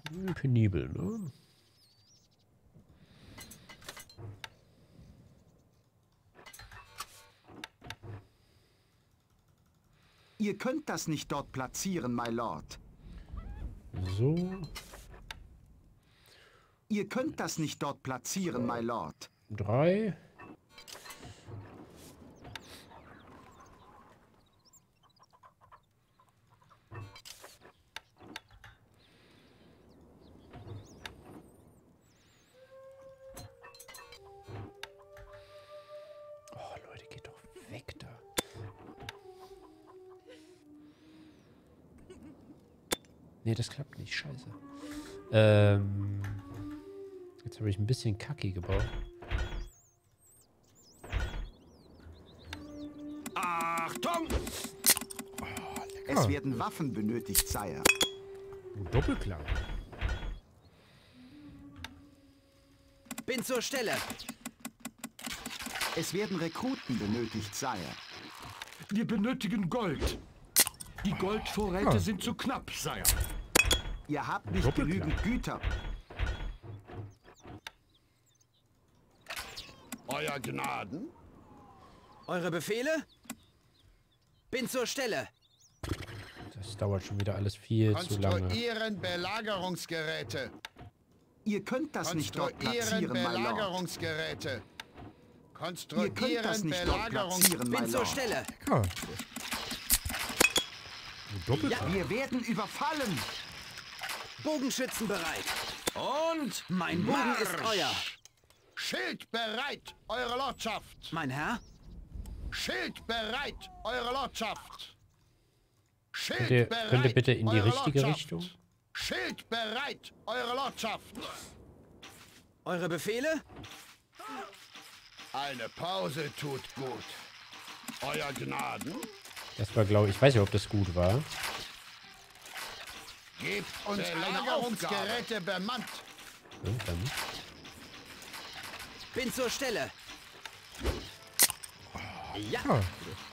Penibel, ne? Ihr könnt das nicht dort platzieren, my Lord. So. Ihr könnt das nicht dort platzieren, my Lord. 3. Oh, Leute, geht doch weg da. Nee, das klappt nicht. Scheiße. Jetzt habe ich ein bisschen Kacki gebaut. Achtung! Oh, Es werden Waffen benötigt, Sire. Doppelklang. Bin zur Stelle. Es werden Rekruten benötigt, Sire. Wir benötigen Gold. Die Goldvorräte sind zu knapp, Sire. Ihr habt nicht Doppelklang. genügend Güter. Euer Gnaden? Eure Befehle? Bin zur Stelle. Das dauert schon wieder alles viel zu lange. Konstruieren Belagerungsgeräte. Ihr könnt das nicht dort Konstruieren platzieren, my Lord. Belagerungsgeräte. Ihr könnt das Konstruieren nicht dort platzieren, my Bin zur Lord. Stelle. Ja. Doppelklang. Wir werden überfallen. Bogenschützen bereit. Und mein Bogen ist euer. Schild bereit, Eure Lordschaft. Mein Herr? Schild bereit, Eure Lordschaft. Schild Könnt ihr bitte in die Eure richtige Lordschaft. Richtung? Schild bereit, Eure Lordschaft. Eure Befehle? Eine Pause tut gut. Euer Gnaden, Das war, glaube ich, weiß nicht, ob das gut war. gebt uns Belagerungsgeräte bemannt. Ja, dann. Bin zur Stelle. Ja, Ah,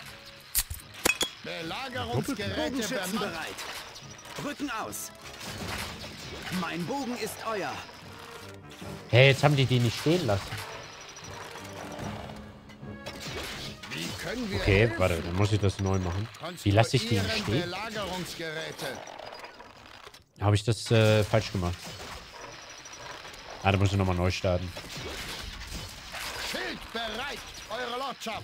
Belagerungsgeräte Bogenschützen bemannt. bereit. Rücken aus. Mein Bogen ist euer. hey, jetzt haben die nicht stehen lassen. Wie können wir Okay, helfen? warte, dann muss ich das neu machen. Wie lasse ich die nicht Konstruieren stehen? Belagerungsgeräte. Habe ich das falsch gemacht? Ah, da muss ich nochmal neu starten. Schild bereit, Eure Lordschaft.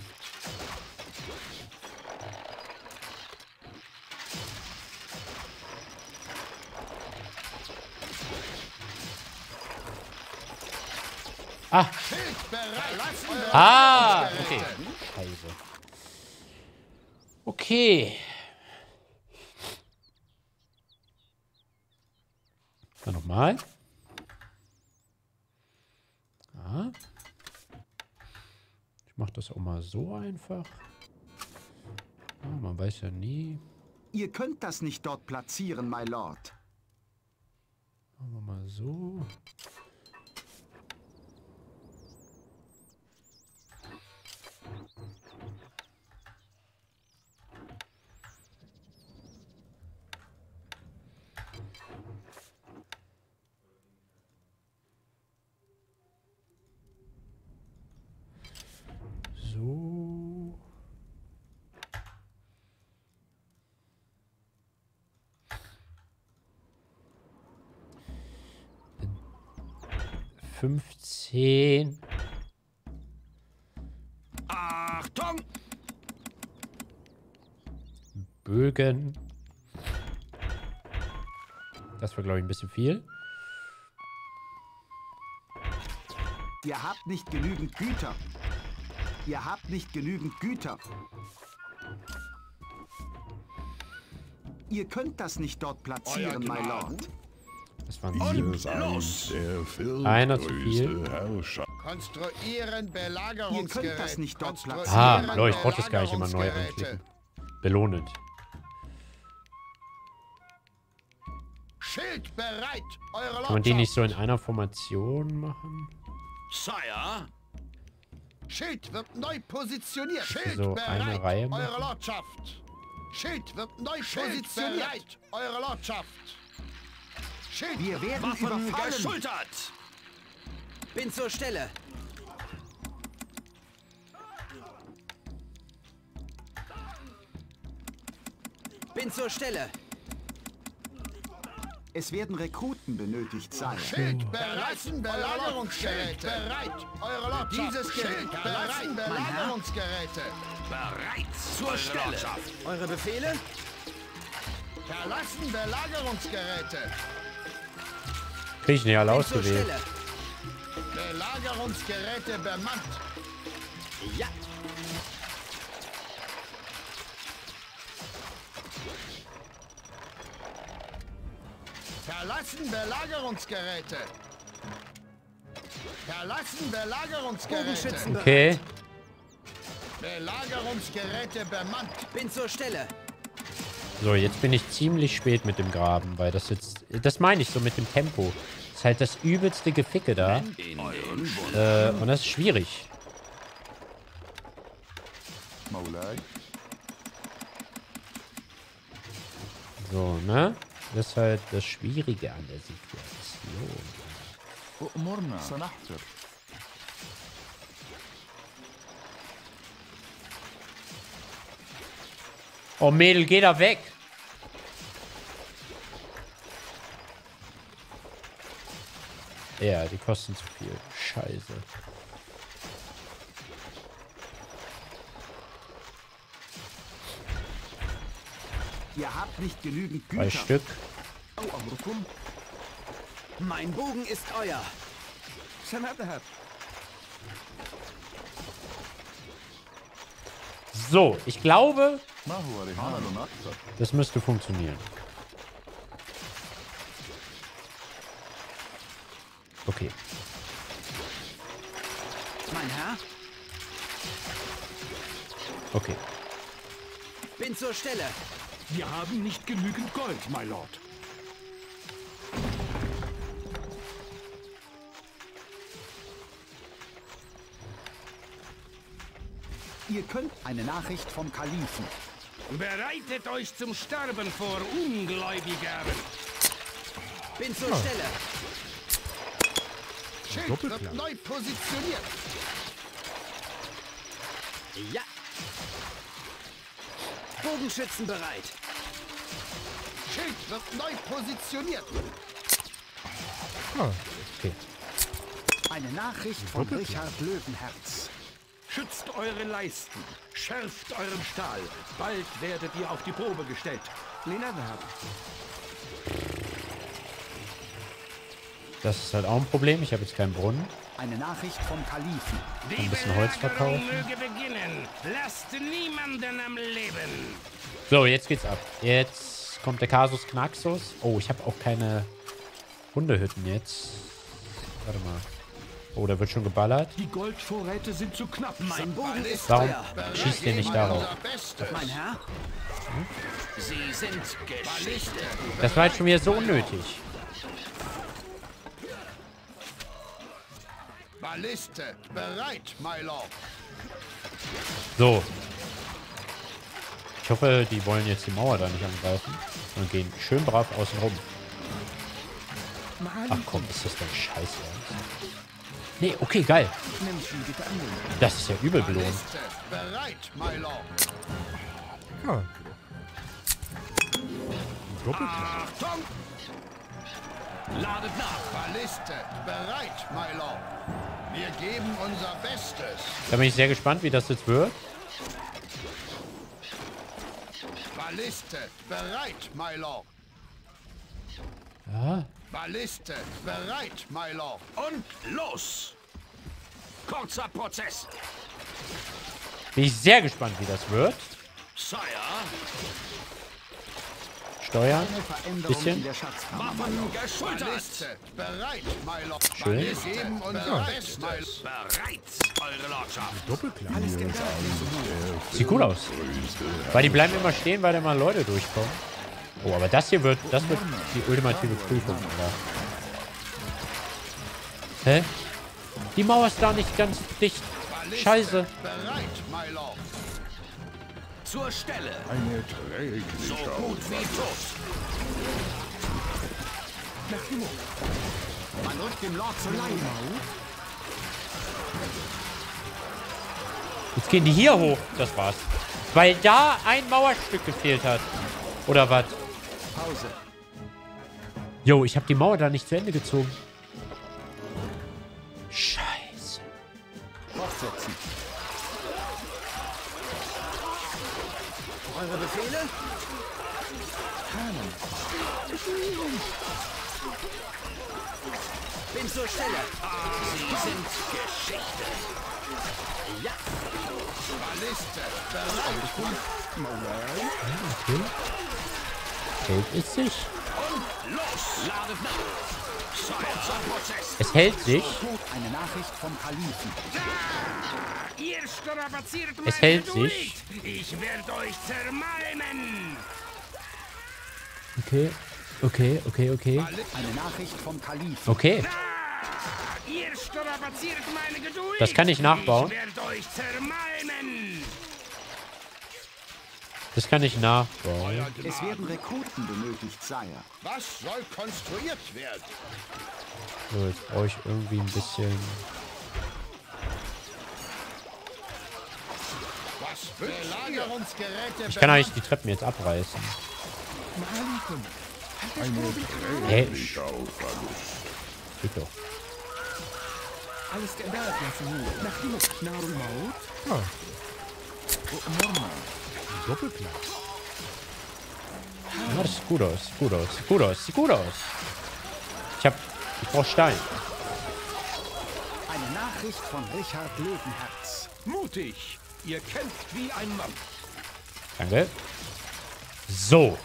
Ah, Schild bereit, Eure ah, okay. Lordschaft. Scheiße. Okay. Dann nochmal. Ja. Ich mache das auch mal so einfach. Ja, man weiß ja nie. Ihr könnt das nicht dort platzieren, my Lord. Machen wir mal so. So. In 15. Achtung! Bögen. Das war, glaube ich, ein bisschen viel. Ihr habt nicht genügend Güter. Ihr habt nicht genügend Güter. Ihr könnt das nicht dort platzieren, my Lord. Das waren 7. Los! Einer zu viel. Konstruieren Ihr Belagerungsgeräte. könnt das nicht dort Konstruieren platzieren. Ah, Leute, ich brauche das gar nicht immer neu Belagerungsgeräte. anklicken. Belohnet. Schild bereit, Eure Lordschaft. Kann man die nicht so in einer Formation machen? Sire, Schild wird neu positioniert. Schild So bereit, eine Reihe machen? Eure Lordschaft. Schild wird neu positioniert. Bereit, Eure Lordschaft. Schild. Wir werden Waffen überfallen. geschultert. Bin zur Stelle. Bin zur Stelle. Es werden Rekruten benötigt, Sire. Schild bereit, Belagerungsgeräte. Bereit, eure Lordschaft. Dieses Schild bereit, Belagerungsgeräte. Bereit zur Stelle. Eure Befehle? Verlassen Belagerungsgeräte. Krieg ich nicht alle Bin zur ausgewählt. Stelle. Belagerungsgeräte bemannt. Ja. Verlassen Belagerungsgeräte. Verlassen Belagerungsgeräte. Bogenschützen Okay. Belagerungsgeräte bemannt. Bin zur Stelle. So, jetzt bin ich ziemlich spät mit dem Graben, weil das jetzt... Das meine ich so mit dem Tempo. Das ist halt das übelste Geficke da. Und das ist schwierig. So, ne? Das ist halt das Schwierige an der Situation. Oh, Mädel, geh da weg! Ja, die kosten zu viel. Scheiße. Ihr habt nicht genügend 3 Güter. Stück. Mein Bogen ist euer. So, ich glaube, das müsste funktionieren. Okay. Mein Herr? Okay. Bin zur Stelle. Wir haben nicht genügend Gold, my Lord. Ihr könnt eine Nachricht vom Kalifen. Bereitet euch zum Sterben vor, Ungläubiger. Bin zur Stelle. Schild wird neu positioniert. Ja. Bogenschützen bereit. Schild wird neu positioniert. Okay. Eine Nachricht von Richard Löwenherz. Schützt eure Leisten, schärft euren Stahl. Bald werdet ihr auf die Probe gestellt. Das ist halt auch ein Problem. Ich habe jetzt keinen Brunnen. Eine Nachricht vom Kalifen. Ein bisschen Holz verkaufen. Möge beginnen. Lasst niemanden am Leben. So, jetzt geht's ab. Jetzt kommt der Kasus Knaxus. Oh, ich habe auch keine Hundehütten jetzt. Warte mal. Oh, da wird schon geballert. Die Goldvorräte sind zu knapp. Mein Bogen ist Warum euer. schießt ihr nicht darauf? Mein Herr? Sie sind Geschichte. Das war jetzt schon wieder so unnötig. Balliste bereit, my Lord. So. Ich hoffe, die wollen jetzt die Mauer da nicht angreifen. Und gehen schön brav außen rum. Ach komm, ist das denn scheiße? Nee, okay, geil. Das ist ja übel belohnt. Balliste bereit, my Lord. Achtung! Ladet nach. Balliste bereit, my Lord. Wir geben unser Bestes. Da bin ich sehr gespannt, wie das jetzt wird. Balliste bereit, my Lord. Ja. Balliste bereit, my Lord. Und los. Kurzer Prozess. Bin ich sehr gespannt, wie das wird. Sire. Steuern. Eine Veränderung Bisschen. in der Schatzkammer. Waffen geschultert. Balliste bereit, my Lord. Schön. Wir geben unser Bestes. Bereit, eure Lordschaft. Sieht gut aus. Weil die bleiben immer stehen, weil da mal Leute durchkommen. Oh, aber das hier wird, die ultimative Prüfung, oder? Hä? Die Mauer ist da nicht ganz dicht. Scheiße. Bereit, my Lord. Zur Stelle. Eine träge So gut wie tot. Man rückt dem Lord zu Leibe. Jetzt gehen die hier hoch. Das war's. Weil da ein Mauerstück gefehlt hat. Oder was? Pause. Jo, ich habe die Mauer da nicht zu Ende gezogen. Scheiße. Fortsetzen. Eure Befehle? Bin zur Stelle. Sie sind Geschichte. Ja. Balliste. Bereit. Okay. Hält es sich? Los. Lade Prozess. Es hält sich. Eine Nachricht vom Kalifen. Ihr strapaziert Es hält sich. Ich werde euch zermalmen. Okay. Okay, okay, okay. Eine Nachricht vom Kalifen. Okay. Ihr strapaziert meine Geduld. Das kann ich nachbauen. Ich werde euch zermalmen. Das kann ich nachbauen. Es werden Rekruten benötigt, Sire. Was soll konstruiert werden? So, jetzt brauche ich irgendwie ein bisschen... Was Belagerungsgeräte. Ich kann eigentlich die Treppen jetzt abreißen. Hä? Geht doch. Alles geändert lassen. Nach dem Nahrung Maut. Doppelplatz. Ja, das sieht gut aus. Sieht gut aus. Sieht gut aus. Sieht gut aus. Ich brauche Stein. Eine Nachricht von Richard Löwenherz. Mutig. Ihr kämpft wie ein Mann. Danke. So.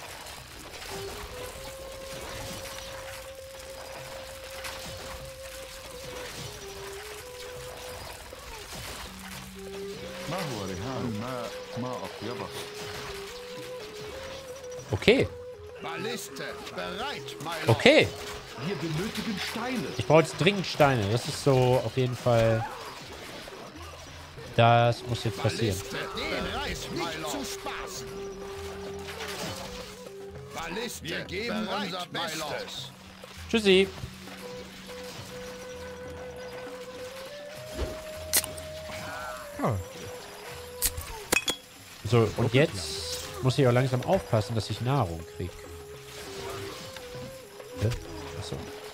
Okay. Balliste. Bereit, mein Lord. Okay. Wir benötigen Steine. Ich brauche jetzt dringend Steine. Das ist so auf jeden Fall... Das muss jetzt passieren. Balliste. Bereit, nicht zu spaßen. Balliste. Wir geben unser Bestes. Tschüssi. So, und jetzt muss ich auch langsam aufpassen, dass ich Nahrung kriege. Achso.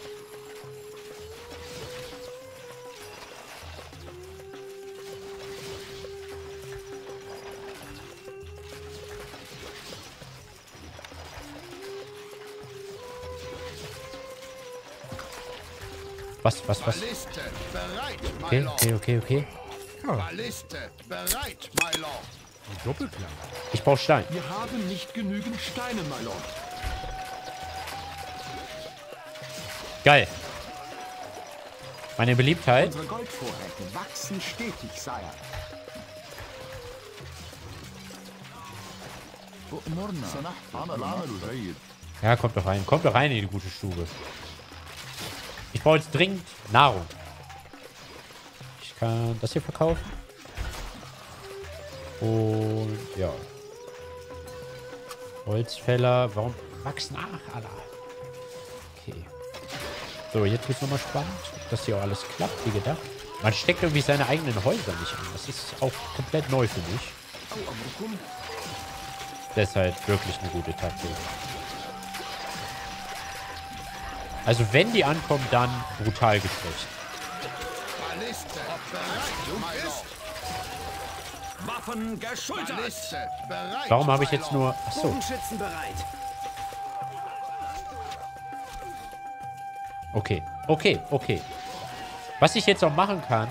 Was? Balliste. Bereit, Okay, mein Lord. okay. Balliste. Bereit, mein Lord. Doppelplan. Ich brauche Stein. Wir haben nicht genügend Steine, my Lord. Geil. Meine Beliebtheit. Unsere Goldvorräte wachsen stetig, Sire. Ja, kommt doch rein. Kommt doch rein in die gute Stube. Ich brauche jetzt dringend Nahrung. Ich kann das hier verkaufen. Und ja. Holzfäller. Warum wachsen? Ach, Alter. Okay. So, jetzt wird es nochmal spannend, dass hier auch alles klappt, wie gedacht. Man steckt irgendwie seine eigenen Häuser nicht an. Das ist auch komplett neu für mich. Deshalb wirklich eine gute Taktik. Also wenn die ankommen, dann brutal geschwächt. Balliste. Bereit, mein Lord. Waffen geschultert. Balliste. Bereit. Warum habe ich mein jetzt Lord. nur... Achso. Bogenschützen bereit. Okay. Was ich jetzt auch machen kann...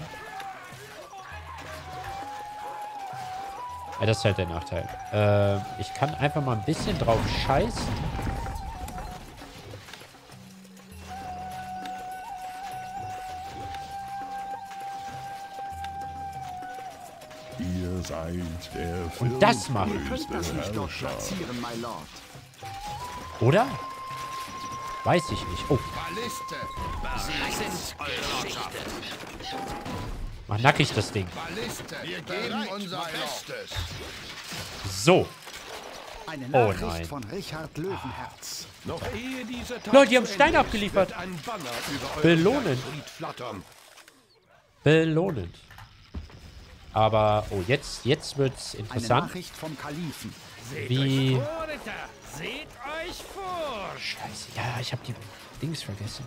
Ja, das ist halt der Nachteil. Ich kann einfach mal ein bisschen drauf scheißen. Ihr seid der Und das machen. Ihr könnt das nicht dort platzieren, my Lord. Oder? Weiß ich nicht. Oh, Balliste. Sie sind Geschichte. mach nackig das Ding. Balliste. Wir geben unser Bestes. So. Eine Oh Nachricht nein. von Richard Löwenherz. Noch ehe dieser Tag Leute, die haben zu Stein Ende ist, abgeliefert. wird ein Banner über euren Belohnen. Jagdgebiet flattern. Belohnend. Aber, oh, jetzt wird's Eine interessant. Nachricht vom Kalifen. Wie... vor, Ritter. Seht euch vor. Scheiße, ja, ich habe die Dings vergessen.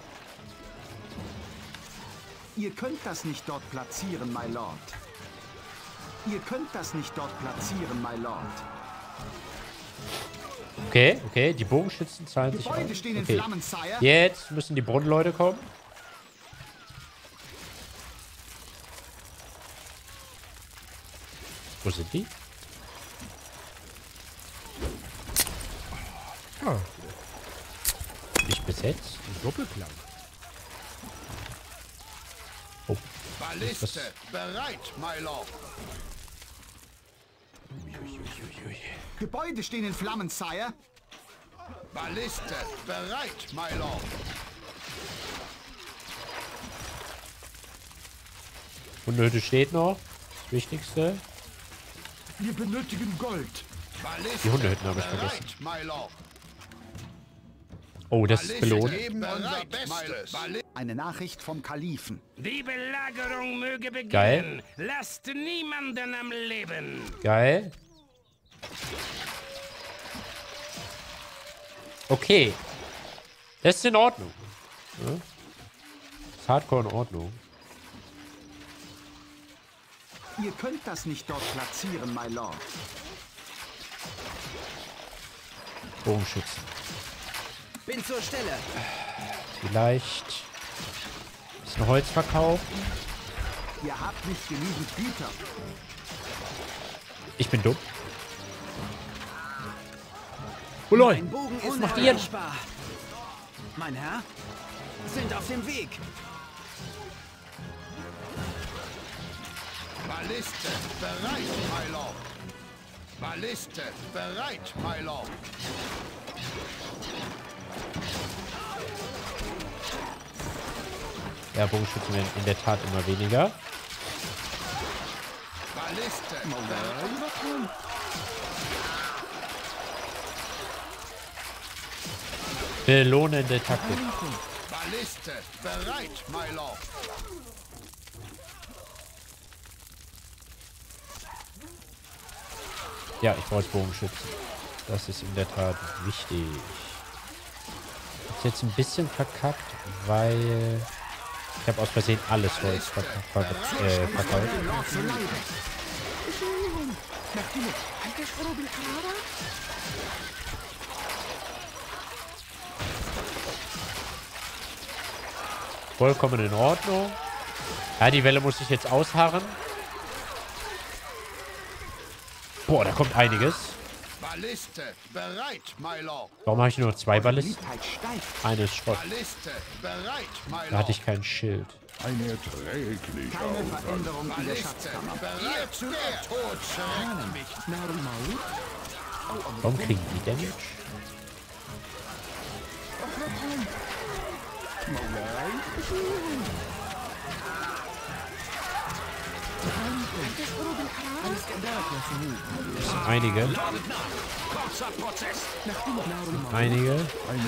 Ihr könnt das nicht dort platzieren, my lord. Ihr könnt das nicht dort platzieren, my lord. Okay, okay, die Bogenschützen zahlen sich Gebäude aus. stehen in Okay. Flammen, Sire. Jetzt müssen die Brunnenleute kommen. Wo sind die? Nicht besetzt. Doppelklang. Oh. Balliste bereit, my lord. Gebäude stehen in Flammen, Sire. Balliste bereit, my lord. Unnötig steht noch. Das Wichtigste. Wir benötigen Gold. Balliste Die Hundehütten habe ich bereit, vergessen. my lord. Oh, das ist belohnt. Geben unser Bestes. Eine Nachricht vom Kalifen. Die Belagerung möge beginnen. Geil. Lasst niemanden am Leben. Geil. Okay. Das ist in Ordnung. Ja? Das ist hardcore in Ordnung. Ihr könnt das nicht dort platzieren, my lord. Bogenschützen. Bin zur Stelle. Vielleicht ein bisschen Holz verkaufen. Ihr habt nicht genügend Güter. Ich bin dumm. Oh lol. Mein Bogen ist macht ihr? unerreichbar. Mein Herr, sind auf dem Weg. Balliste bereit, my lord. Balliste bereit, my lord. Ja, Bogenschützen werden in der Tat immer weniger. Balliste bereit. Belohnende Taktik. Balliste bereit, my lord. Ja, ich brauche Bogenschützen. Das ist in der Tat wichtig. Ich habe jetzt ein bisschen verkackt, weil ich habe aus Versehen alles Holz verkauft. Vollkommen in Ordnung. Ja, die Welle muss ich jetzt ausharren. Boah, da kommt einiges. Balliste bereit, my lord. Warum habe ich nur noch 2 Ballisten? Beliebtheit steigt. Eines Schrott. Balliste bereit, my Da hatte lord. ich kein Schild. Ein erträglicher Keine Aufwand. Veränderung in der Balliste Schatzkammer. bereit. Der Tod schreckt mich. Warum kriegen die Damage? Das sind einige. Einige.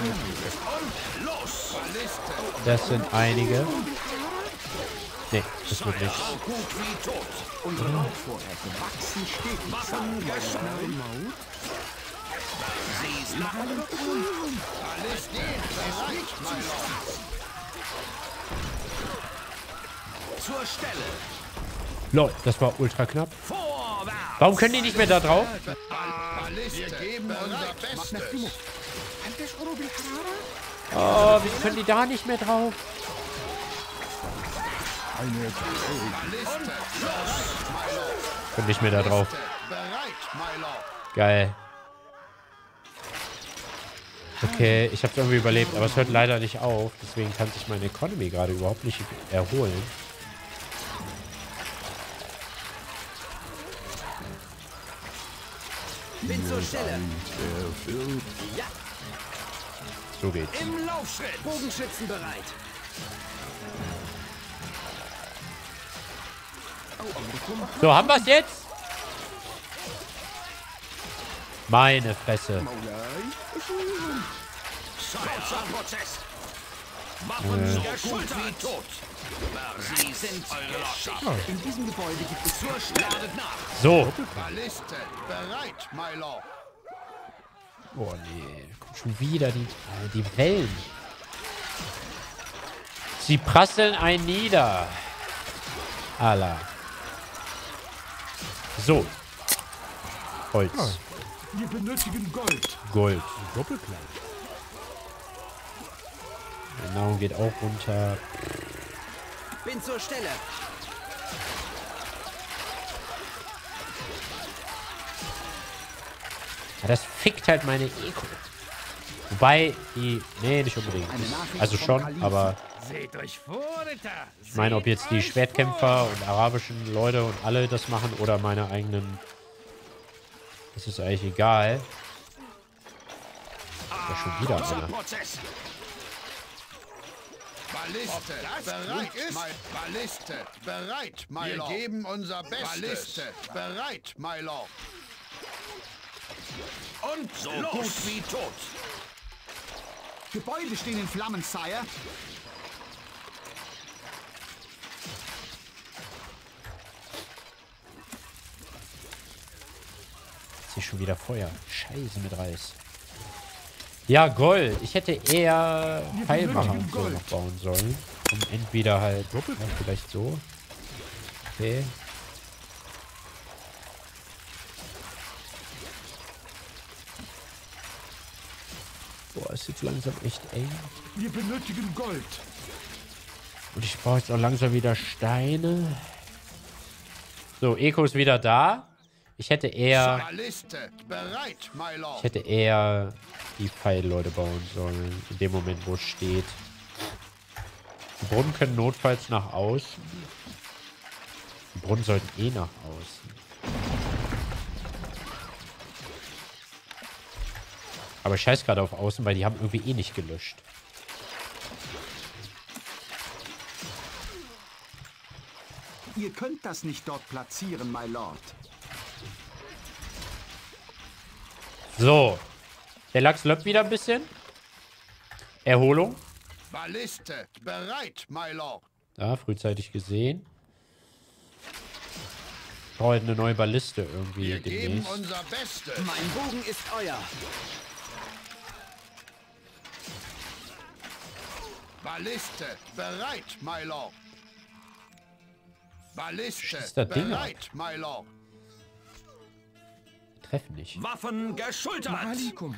Das sind einige. Nee, das wird nichts. Unsere Goldvorräte wachsen stetig. Zur Stelle. Lol, das war ultra knapp. Vorwärts. Warum können die nicht mehr da drauf? Balliste geben unser Bestes. Oh, wie können die da nicht mehr drauf? Können nicht mehr da drauf. Bereit, my lord. Geil. Okay, ich habe es irgendwie überlebt, aber es hört leider nicht auf. Deswegen kann sich meine Economy gerade überhaupt nicht erholen. Bin zur Stelle. Ja, So geht's. im Laufschritt. Bogenschützen bereit. So, haben wir es jetzt? Meine Fresse. Kurzer Prozess. Waffen geschultert wie tot. Sie sind Geschichte. In diesem Gebäude gibt es Ladet nach. So. Balliste bereit, my lord. Oh nee. Kommt schon wieder die Wellen. Sie prasseln ein nieder. Allah. So. Holz. Wir benötigen Gold. Gold. Doppelklang. Genau, geht auch runter. Bin zur Stelle. Ja, das fickt halt meine Eco. Wobei die... Nee, nicht unbedingt. Also schon, aber... Seht euch vor, Ritter. Ich meine, ob jetzt die Schwertkämpfer und arabischen Leute und alle das machen oder meine eigenen... Das ist eigentlich egal. Ja, schon wieder einer. Prozess. Balliste bereit ist. Balliste bereit, my lord. Wir geben unser Bestes. Balliste bereit, my lord. Und so gut wie tot. Gebäude stehen in Flammen, Sire. Jetzt ist schon wieder Feuer. Scheiße mit Reis. Ja, Gold. Ich hätte eher Pfeilmacher und so noch bauen sollen. Und entweder halt... Ja, vielleicht so. Okay. Boah, ist jetzt langsam echt eng. Wir benötigen Gold. Und ich brauche jetzt auch langsam wieder Steine. So, Eco ist wieder da. Ich hätte eher... Balliste bereit, my lord. Ich hätte eher die Pfeilleute bauen sollen. In dem Moment, wo es steht. Die Brunnen können notfalls nach außen. Die Brunnen sollten eh nach außen. Aber ich scheiß gerade auf außen, weil die haben irgendwie eh nicht gelöscht. Ihr könnt das nicht dort platzieren, my lord. So. Der Lachs löppt wieder ein bisschen. Erholung. Balliste bereit, my lord. Ja, frühzeitig gesehen. Ich brauche halt eine neue Balliste irgendwie Wir geben demnächst. unser Bestes. Mein Bogen ist euer. Balliste bereit, my lord. Balliste Schießt das Ding bereit, my lord. Treffen nicht. Waffen geschultert. Malikum.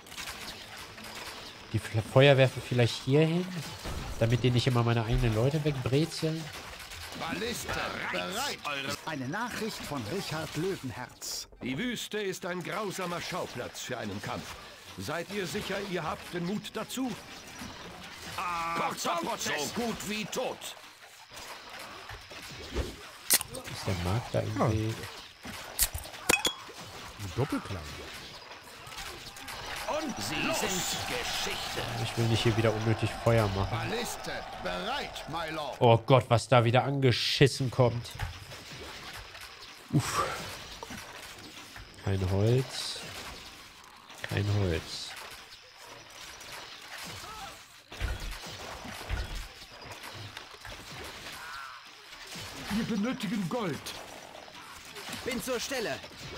Die Feuerwerfer vielleicht hier hin, damit die nicht immer meine eigenen Leute wegbrezeln. Balliste bereit. Eine Nachricht von Richard Löwenherz. Die Wüste ist ein grausamer Schauplatz für einen Kampf. Seid ihr sicher, ihr habt den Mut dazu? Kurzer Prozess. So gut wie tot. Ist der Markt da irgendwie... Doppelklang. Und sie sind Geschichte. Ich will nicht hier wieder unnötig Feuer machen. Balliste bereit, my lord. Oh Gott, was da wieder angeschissen kommt. Uff. Kein Holz. Kein Holz. Wir benötigen Gold. Bin zur Stelle.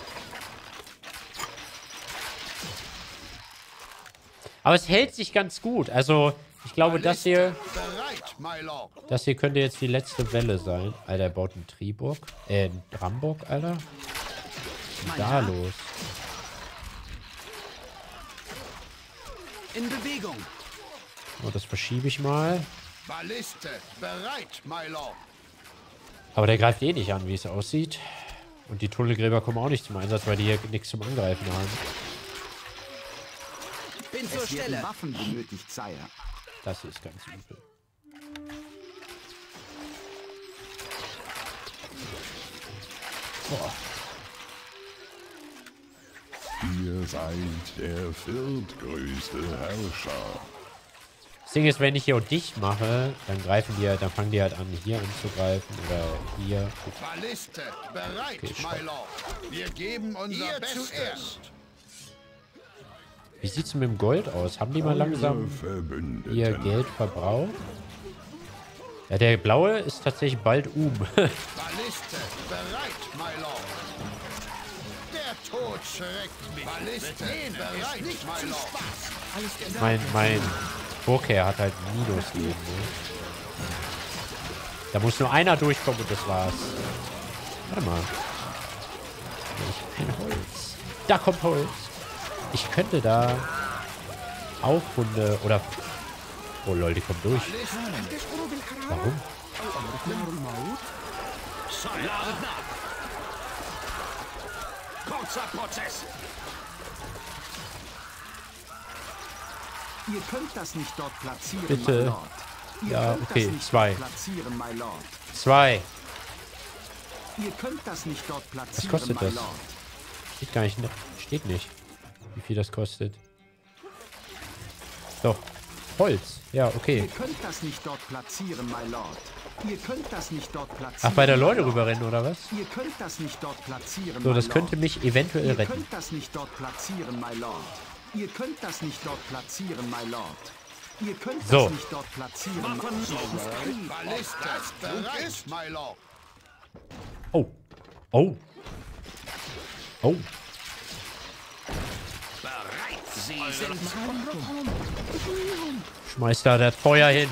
Aber es hält sich ganz gut. Also, ich glaube, das hier Bereit, my lord. könnte jetzt die letzte Welle sein. Alter, er baut einen Triburg. Einen Dramburg, Alter. Was ist denn da los? In Bewegung. Oh, das verschiebe ich mal. Balliste bereit, my lord. Aber der greift eh nicht an, wie es aussieht. Und die Tunnelgräber kommen auch nicht zum Einsatz, weil die hier nichts zum Angreifen haben. Bin zur Es werden Stelle. Waffen benötigt, Sire. Das ist ganz übel. Boah. Ihr seid der viertgrößte Herrscher. Das Ding ist, wenn ich hier auch dicht mache, dann greifen die halt, dann fangen die halt an, hier anzugreifen oder hier. Balliste bereit, Okay, my lord. Wir geben unser Bestes. Wie sieht's mit dem Gold aus? Haben die mal langsam ihr Geld verbraucht? Ja, der blaue ist tatsächlich bald Balliste, bereit, my lord. Der Tod schreckt mich. Balliste, bereit, my lord. Mein Burgherr hat halt Minusleben, ne? Da muss nur einer durchkommen und das war's. Warte mal. Ich hab kein Holz. Da kommt Holz. Ich könnte da Aufrunde oder... Oh lol, die kommen durch. Warum? Kurzer Prozess. Ihr könnt das nicht dort platzieren, Bitte. my lord. Ihr Ja, könnt okay, das nicht 2. dort platzieren, my lord. 2. Ihr könnt das nicht dort platzieren, Was kostet my das? lord. Steht gar nicht. Steht nicht, wie viel das kostet. Doch. Holz. Ja, okay. Ihr könnt das nicht dort platzieren, my lord. Ihr könnt das nicht dort platzieren. Ach, weil da my Leute lord. rüberrennen, oder was? Ihr könnt das nicht dort platzieren, So, my das lord. könnte mich eventuell Ihr retten. könnt das nicht dort platzieren, my lord. Ihr könnt das nicht dort platzieren, my lord. Ihr könnt So. das nicht dort platzieren. Balliste, bereit, my lord. Oh. Oh. Oh. Bereit. Sie sind Schmeiß da das Feuer hin.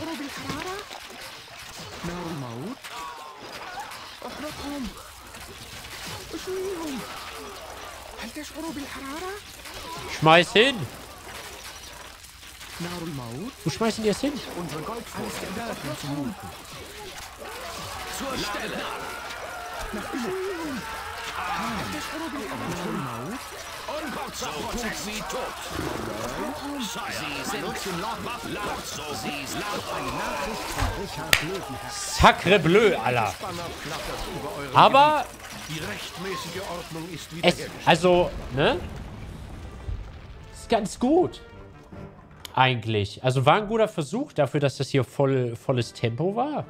Schmeiß hin. Wo schmeißen die es hin? zur Stelle. Unkurzer Prozess. Sie tot. Sie sind laut. So sie ist laut. Sacre bleu, Alter. Aber Die rechtmäßige Ordnung ist es, also, ne? Ist ganz gut. Eigentlich. Also war ein guter Versuch dafür, dass das hier volles Tempo war.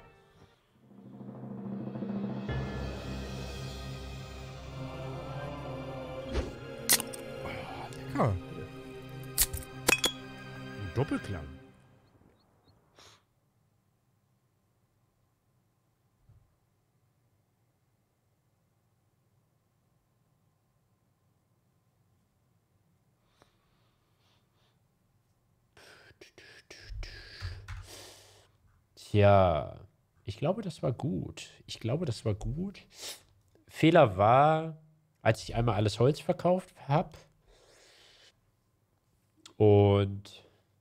Lecker. Ein Doppelklang. Tja, ich glaube, das war gut. Fehler war, als ich einmal alles Holz verkauft habe. Und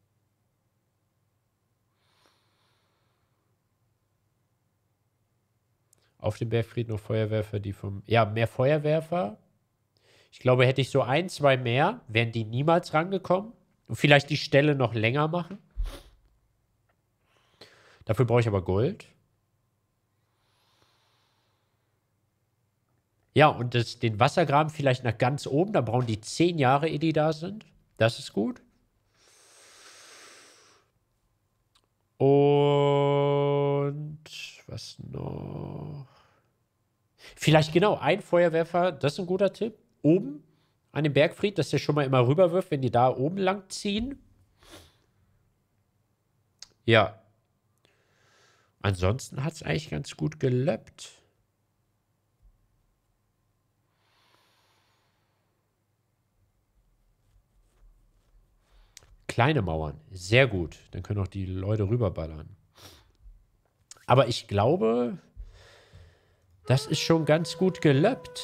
auf dem Bergfried noch Feuerwerfer, die vom... Ja, mehr Feuerwerfer. Ich glaube, hätte ich so 1, 2 mehr, wären die niemals rangekommen. Und vielleicht die Stelle noch länger machen. Dafür brauche ich aber Gold. Ja, und den Wassergraben vielleicht nach ganz oben. Da brauchen die 10 Jahre, ehe die da sind. Das ist gut. Und was noch? Vielleicht genau ein Feuerwerfer. Das ist ein guter Tipp. Oben an dem Bergfried, dass der schon mal immer rüberwirft, wenn die da oben lang ziehen. Ja. Ansonsten hat es eigentlich ganz gut gelöppt. Kleine Mauern. Sehr gut. Dann können auch die Leute rüberballern. Aber ich glaube, das ist schon ganz gut gelöppt.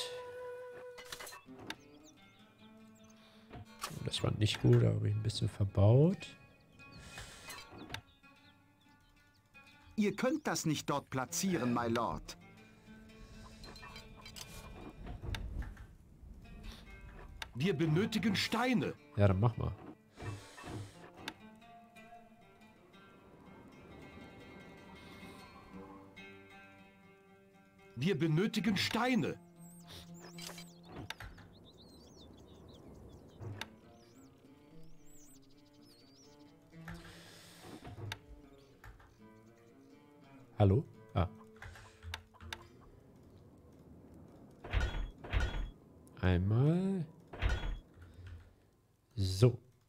Das war nicht gut, da habe ich ein bisschen verbaut. Ihr könnt das nicht dort platzieren, my lord. Wir benötigen Steine. Ja, dann mach mal. Wir benötigen Steine. Hallo? Ah. Einmal. So.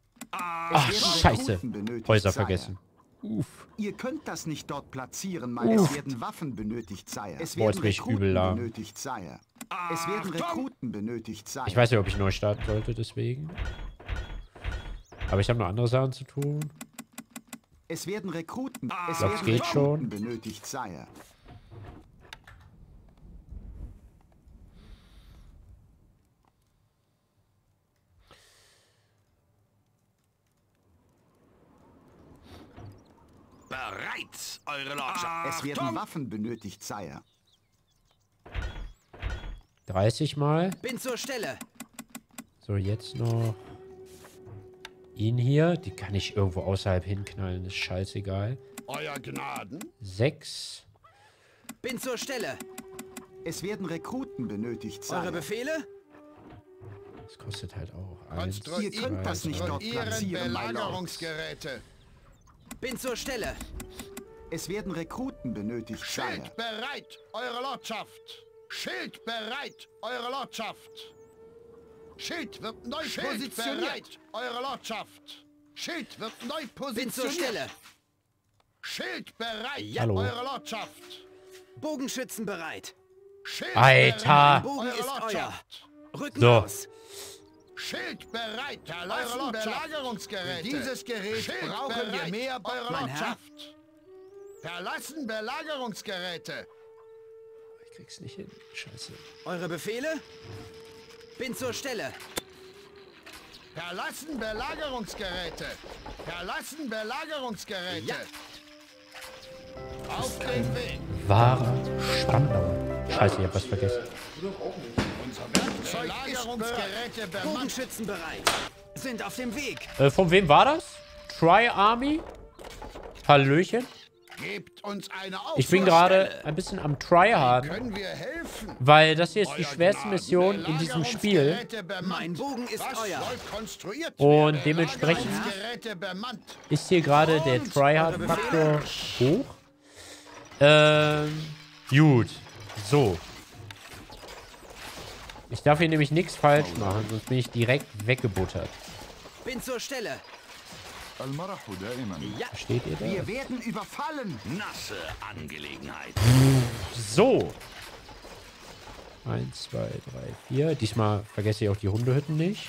Ach, werden scheiße. Rekruten benötigt, Häuser Sire. vergessen. Uff. Ihr könnt das nicht dort platzieren, Es werden Waffen benötigt, Sire. Es Boah, werden jetzt bin ich Rekruten übel lahm. benötigt, Sire. Es werden Rekruten benötigt, Sire. Ich weiß nicht, ob ich neu starten sollte, deswegen. Aber ich habe noch andere Sachen zu tun. Es werden Rekruten. Es Das werden geht Rekruten schon. benötigt, Sire. Bereit, eure Lordschaft. Es werden Waffen benötigt, Sire. 30 Mal. Bin zur Stelle. So, jetzt noch ihn hier. Die kann ich irgendwo außerhalb hinknallen. Ist scheißegal. Euer Gnaden. 6. Bin zur Stelle. Es werden Rekruten benötigt, Sire. Eure Befehle? Das kostet halt auch 1, Ihr könnt das nicht dort Ihren platzieren, Belagerungsgeräte. Bin zur Stelle. Es werden Rekruten benötigt, Sire. Schild bereit, eure Lordschaft. Schild bereit, eure Lordschaft. Schild wird neu positioniert. Eure Lordschaft. Schild wird neu positioniert. Bin zur Stelle. Schild bereit, Hallo. eure Lordschaft. Bogenschützen bereit. Schild Alter. bereit, Bogen eure ist euer. Lordschaft. Rücken So. aus. Schild bereit, eure Belagerungsgeräte. Dieses Gerät brauchen wir mehr, eure Mein Herr? Lordschaft. Verlassen Belagerungsgeräte. Ich krieg's nicht hin. Scheiße. Eure Befehle? Bin zur Stelle. Verlassen Belagerungsgeräte. Verlassen Belagerungsgeräte. Ja. Auf den Weg. Wahrer Spandauer. Scheiße, ich hab was vergessen. Belagerungsgeräte bemannt. Bogenschützen bereit. Sind auf dem Weg. Von wem war das? Tri-Army? Hallöchen. Gebt uns eine Aufgabe. Ich bin gerade ein bisschen am Tryharden, Können wir helfen? weil das hier ist die schwerste Mission in diesem Spiel. Belagerungsgeräte bemannt. Mein Bogen ist Was euer. soll konstruiert Und werden? dementsprechend Belagerungsgeräte bemannt. ist hier gerade der Tryhard-Faktor hoch. Gut. So. Ich darf hier nämlich nichts falsch machen, sonst bin ich direkt weggebuttert. Bin zur Stelle. Versteht ihr Wir das? werden überfallen. Nasse Angelegenheit. So. 1, 2, 3, 4. Diesmal vergesse ich auch die Hundehütten nicht.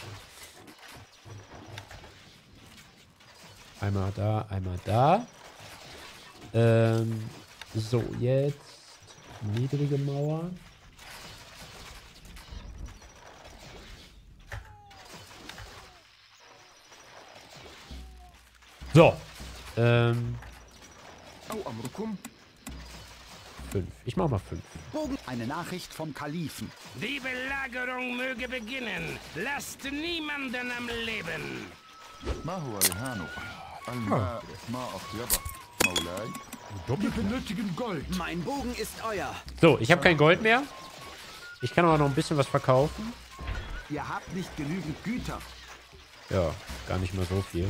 Einmal da, einmal da. So, jetzt niedrige Mauer. So. 5. Ich mach mal 5. Eine Nachricht vom Kalifen. Die Belagerung möge beginnen. Lasst niemanden am Leben. Wir benötigen Gold. Mein Bogen ist euer. So, ich habe kein Gold mehr. Ich kann aber noch ein bisschen was verkaufen. Ihr habt nicht genügend Güter. Ja, gar nicht mal so viel.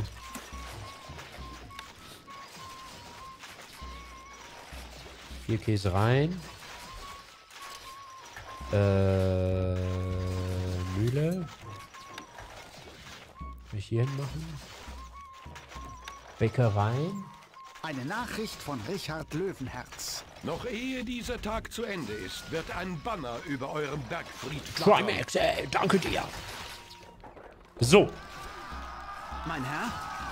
Vier Käse rein. Mühle. Kann ich hier hin machen? Bäckereien. Eine Nachricht von Richard Löwenherz. Noch ehe dieser Tag zu Ende ist, wird ein Banner über eurem Bergfried Trimax, ey, danke dir. So. Mein Herr?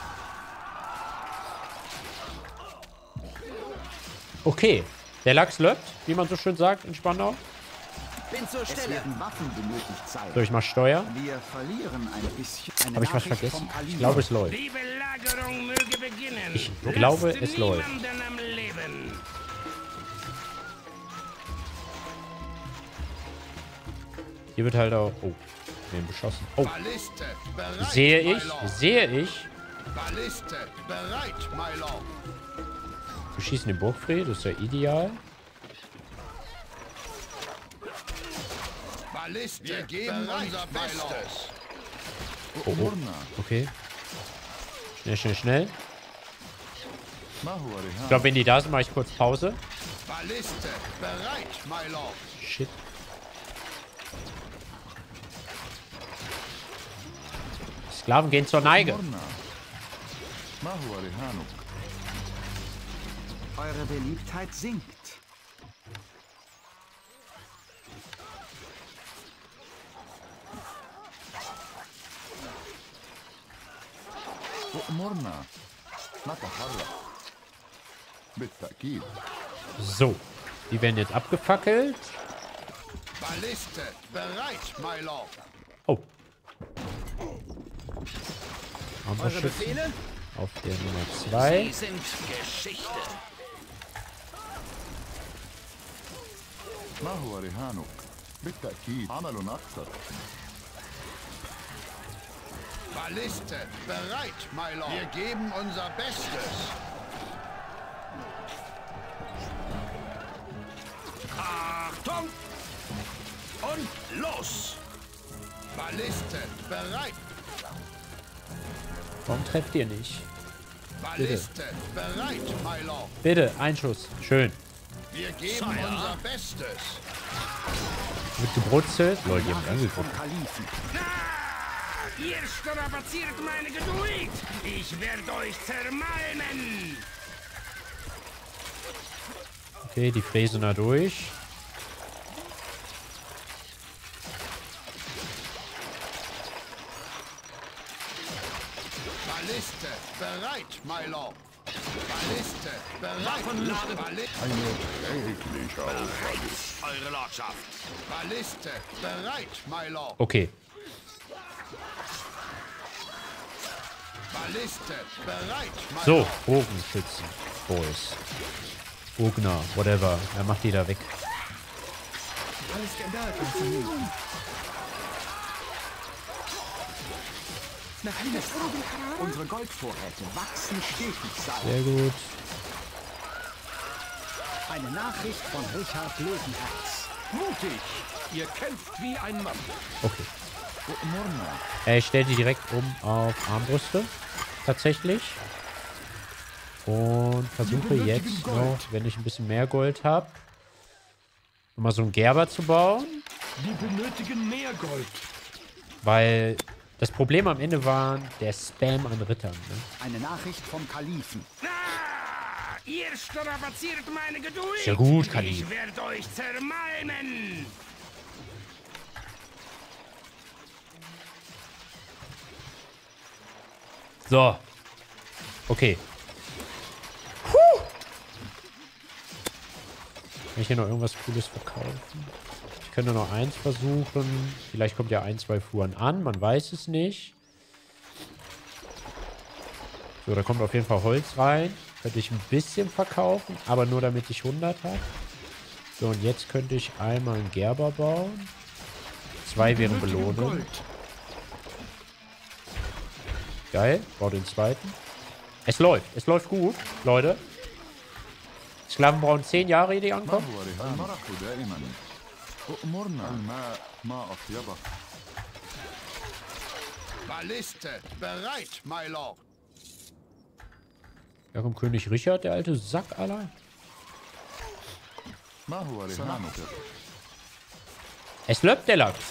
Okay. Der Lachs löppt, wie man so schön sagt in Spandau. Bin zur Es Stelle. werden Waffen benötigt, So, Sire. ich mach Steuer. Wir verlieren ein bisschen. Eine Habe ich was Nachricht vergessen? vom Kalifen. Ich glaube, es läuft. Die Belagerung möge beginnen. Ich glaube, Lasst es läuft. niemanden am Leben. Hier wird halt auch... Oh, wen beschossen. Oh, Balliste bereit, sehe my ich, lord. sehe ich. Balliste bereit, my lord. Wir schießen den Burgfried, das ist ja ideal. Balliste wir geben bereit, unser Bestes. Oh, oh. Okay. Schnell, schnell, schnell. Ich glaube, wenn die da sind, mache ich kurz Pause. Balliste bereit, my lord. Shit. Sklaven gehen zur Neige. Eure Beliebtheit sinkt. So, die werden jetzt abgefackelt. Balliste bereit, my lord. Oh. Eure Befehle? Auf der Nummer 2. Sie sind Geschichte. Balliste bereit, my lord. Wir geben unser Bestes. Achtung! Und los! Balliste bereit. Warum trefft ihr nicht? Balliste bereit, my lord. Bitte, ein Schuss. Schön. Wir geben unser Bestes. Wird gebrutzelt. Leute, die haben angeguckt. Ihr strapaziert meine Geduld! Ich werde euch zermalmen! Okay, die fräsen da durch. Balliste bereit, my lord. Balliste bereit. Eure Lordschaft. Balliste bereit, my lord. Okay. Balliste bereit, my So, lord. Bogenschützen. Boys. Bogner, whatever. Er macht die da weg. Alles Skandal von Vermögen. Nach unsere Goldvorräte wachsen stetig seit. Sehr gut. Eine Nachricht von Richard Löwenherz. Mutig! Ihr kämpft wie ein Mann. Okay. Ich stelle die direkt um auf Armbrüste. Tatsächlich. Und versuche jetzt noch, wenn ich ein bisschen mehr Gold habe, nochmal so einen Gerber zu bauen. Die benötigen mehr Gold. Weil das Problem am Ende war der Spam an Rittern. Ne? Eine Nachricht vom Kalifen. Ihr strapaziert meine Geduld! Ist ja gut, Kalif. Ich werde euch zermalmen! So. Okay. Kann ich hier noch irgendwas Cooles verkaufen? Ich könnte noch eins versuchen. Vielleicht kommt ja 1, 2 Fuhren an. Man weiß es nicht. So, da kommt auf jeden Fall Holz rein. Könnte ich ein bisschen verkaufen, aber nur damit ich 100 habe. So, und jetzt könnte ich einmal einen Gerber bauen. 2 wären Belohnung. Geil, bau den zweiten. Es läuft gut, Leute. Sklaven brauchen 10 Jahre, ehe die ankommen. Balliste bereit, my lord. Da kommt König Richard, der alte Sack, Alter. Es läuft der Lachs.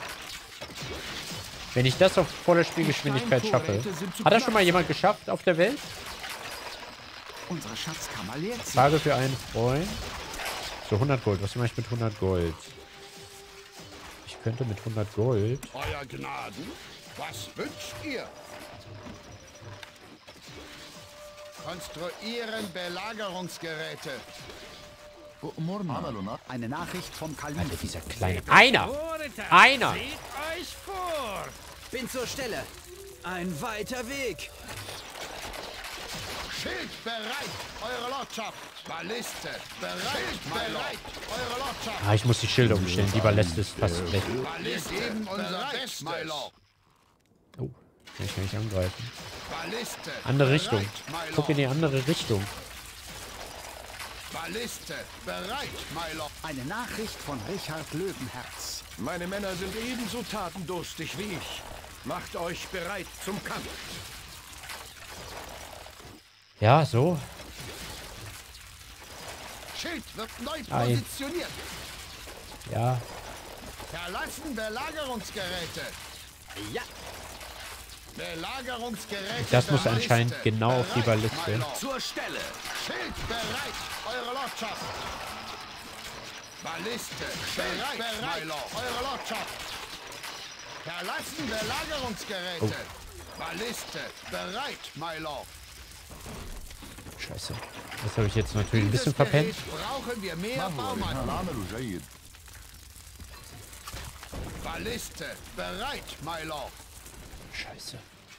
Wenn ich das auf voller Spielgeschwindigkeit schaffe. Hat das schon mal jemand geschafft auf der Welt? Unsere Schatzkammer leert sich. Frage für einen Freund. So, 100 Gold. Was mache ich mit 100 Gold? Ich könnte mit 100 Gold... Euer Gnaden, was wünscht ihr? Konstruieren Belagerungsgeräte. Eine Nachricht vom Alter, Kalifen. dieser kleine... Einer! Einer! Seht euch vor! Bin zur Stelle. Ein weiter Weg. Schild bereit, eure Lordschaft. Balliste bereit, my lord. Eure Lordschaft. Ah, ich muss die Schilder umstellen. Die Balleste ist fast weg. Balliste geben unser Bestes, my lord. Oh, kann ich gar nicht angreifen. Balliste Andere bereit, Richtung. my Guck in lord. die andere Richtung. Balliste bereit, my lord. Eine Nachricht von Richard Löwenherz. Meine Männer sind ebenso tatendurstig wie ich. Macht euch bereit zum Kampf. Ja, so. Schild wird neu Ei. positioniert. Ja. Verlassen Belagerungsgeräte. Ja. Belagerungsgeräte. Das muss bereit. anscheinend genau auf die Balliste. My Lord. Zur Stelle. Schild bereit, Eure Lordschaft. Balliste. Bereit, my Lord. Eure Lordschaft. Verlassen Belagerungsgeräte. Balliste. Bereit, my Lord. Scheiße. Das habe ich jetzt natürlich ein bisschen verpennt. Brauchen wir mehr Baumann. Balliste. Bereit, my Lord. Scheiße.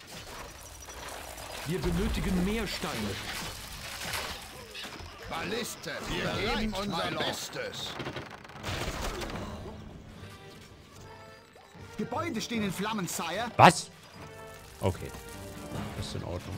Wir benötigen mehr Steine. Balliste. Wir geben unser Bestes. Gebäude stehen in Flammen, Sire. Was? Okay. Das ist in Ordnung.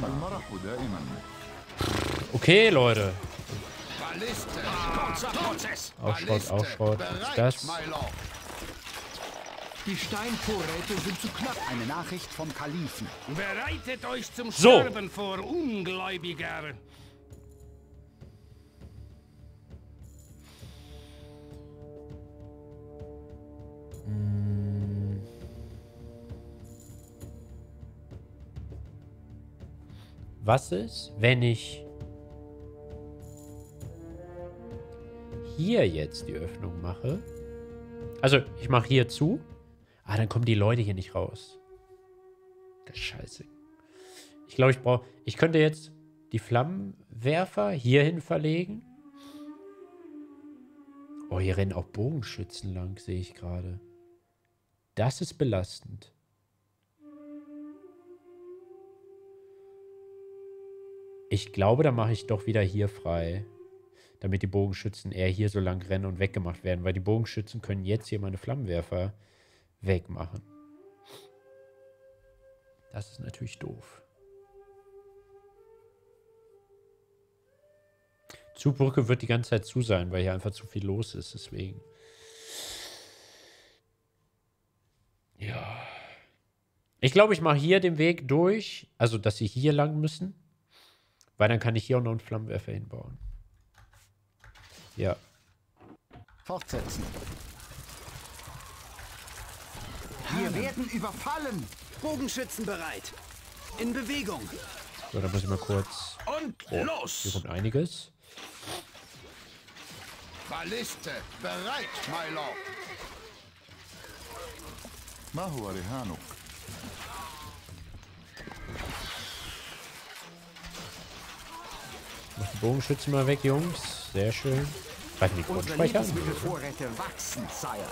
Okay, Leute. Balliste. Kurzer Prozess. Aufschrott, Aufschrott. Was ist das? My Lord. Die Steinvorräte sind zu knapp. Eine Nachricht vom Kalifen. Bereitet euch zum So. Sterben vor, Ungläubiger. Was ist, wenn ich hier jetzt die Öffnung mache? Also, ich mache hier zu. Ah, dann kommen die Leute hier nicht raus. Das ist scheiße. Ich glaube, ich könnte jetzt die Flammenwerfer hierhin verlegen. Oh, hier rennen auch Bogenschützen lang, sehe ich gerade. Das ist belastend. Ich glaube, da mache ich doch wieder hier frei. Damit die Bogenschützen eher hier so lang rennen und weggemacht werden. Weil die Bogenschützen können jetzt hier meine Flammenwerfer wegmachen. Das ist natürlich doof. Zugbrücke wird die ganze Zeit zu sein, weil hier einfach zu viel los ist. Deswegen. Ja. Ich glaube, ich mache hier den Weg durch. Also, dass sie hier lang müssen. Weil dann kann ich hier auch noch einen Flammenwerfer hinbauen. Ja. Fortsetzen. Wir werden überfallen. Bogenschützen bereit. In Bewegung. So, da muss ich mal kurz... Und Hier los! kommt einiges. Balliste. Bereit, my Lord. Mach die Bogenschützen mal weg, Jungs. Sehr schön. Greifen die Unsere Grundspeicher an. Lebensmittelvorräte wachsen, Sire.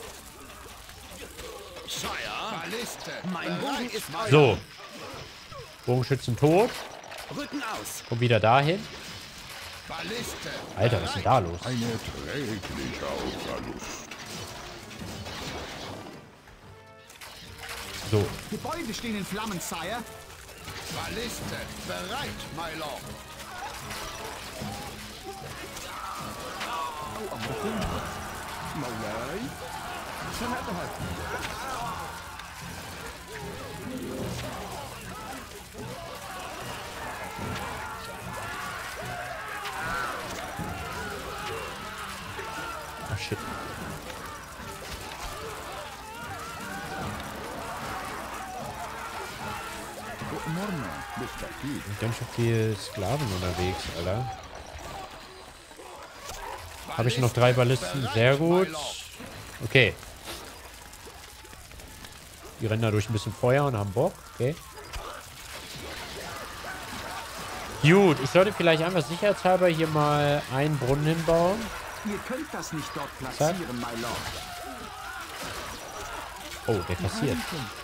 Sire, Balliste. Mein Bogen ist euer. So. Bogenschützen tot. Rücken aus. Kommt wieder dahin. Balliste. Alter, was ist denn da los? Ein erträglicher Verlust. So. Gebäude stehen in Flammen, Sire. Balliste. Bereit, my Lord. Ach, shit. Ganz schön viele Sklaven unterwegs, Alter. Habe ich noch 3 Ballisten? Sehr gut. Okay. Die rennen da durch ein bisschen Feuer und haben Bock. Okay. Gut, ich sollte vielleicht einfach sicherheitshalber hier mal einen Brunnen hinbauen. Ihr könnt das nicht dort platzieren, my Lord. Oh, der kassiert.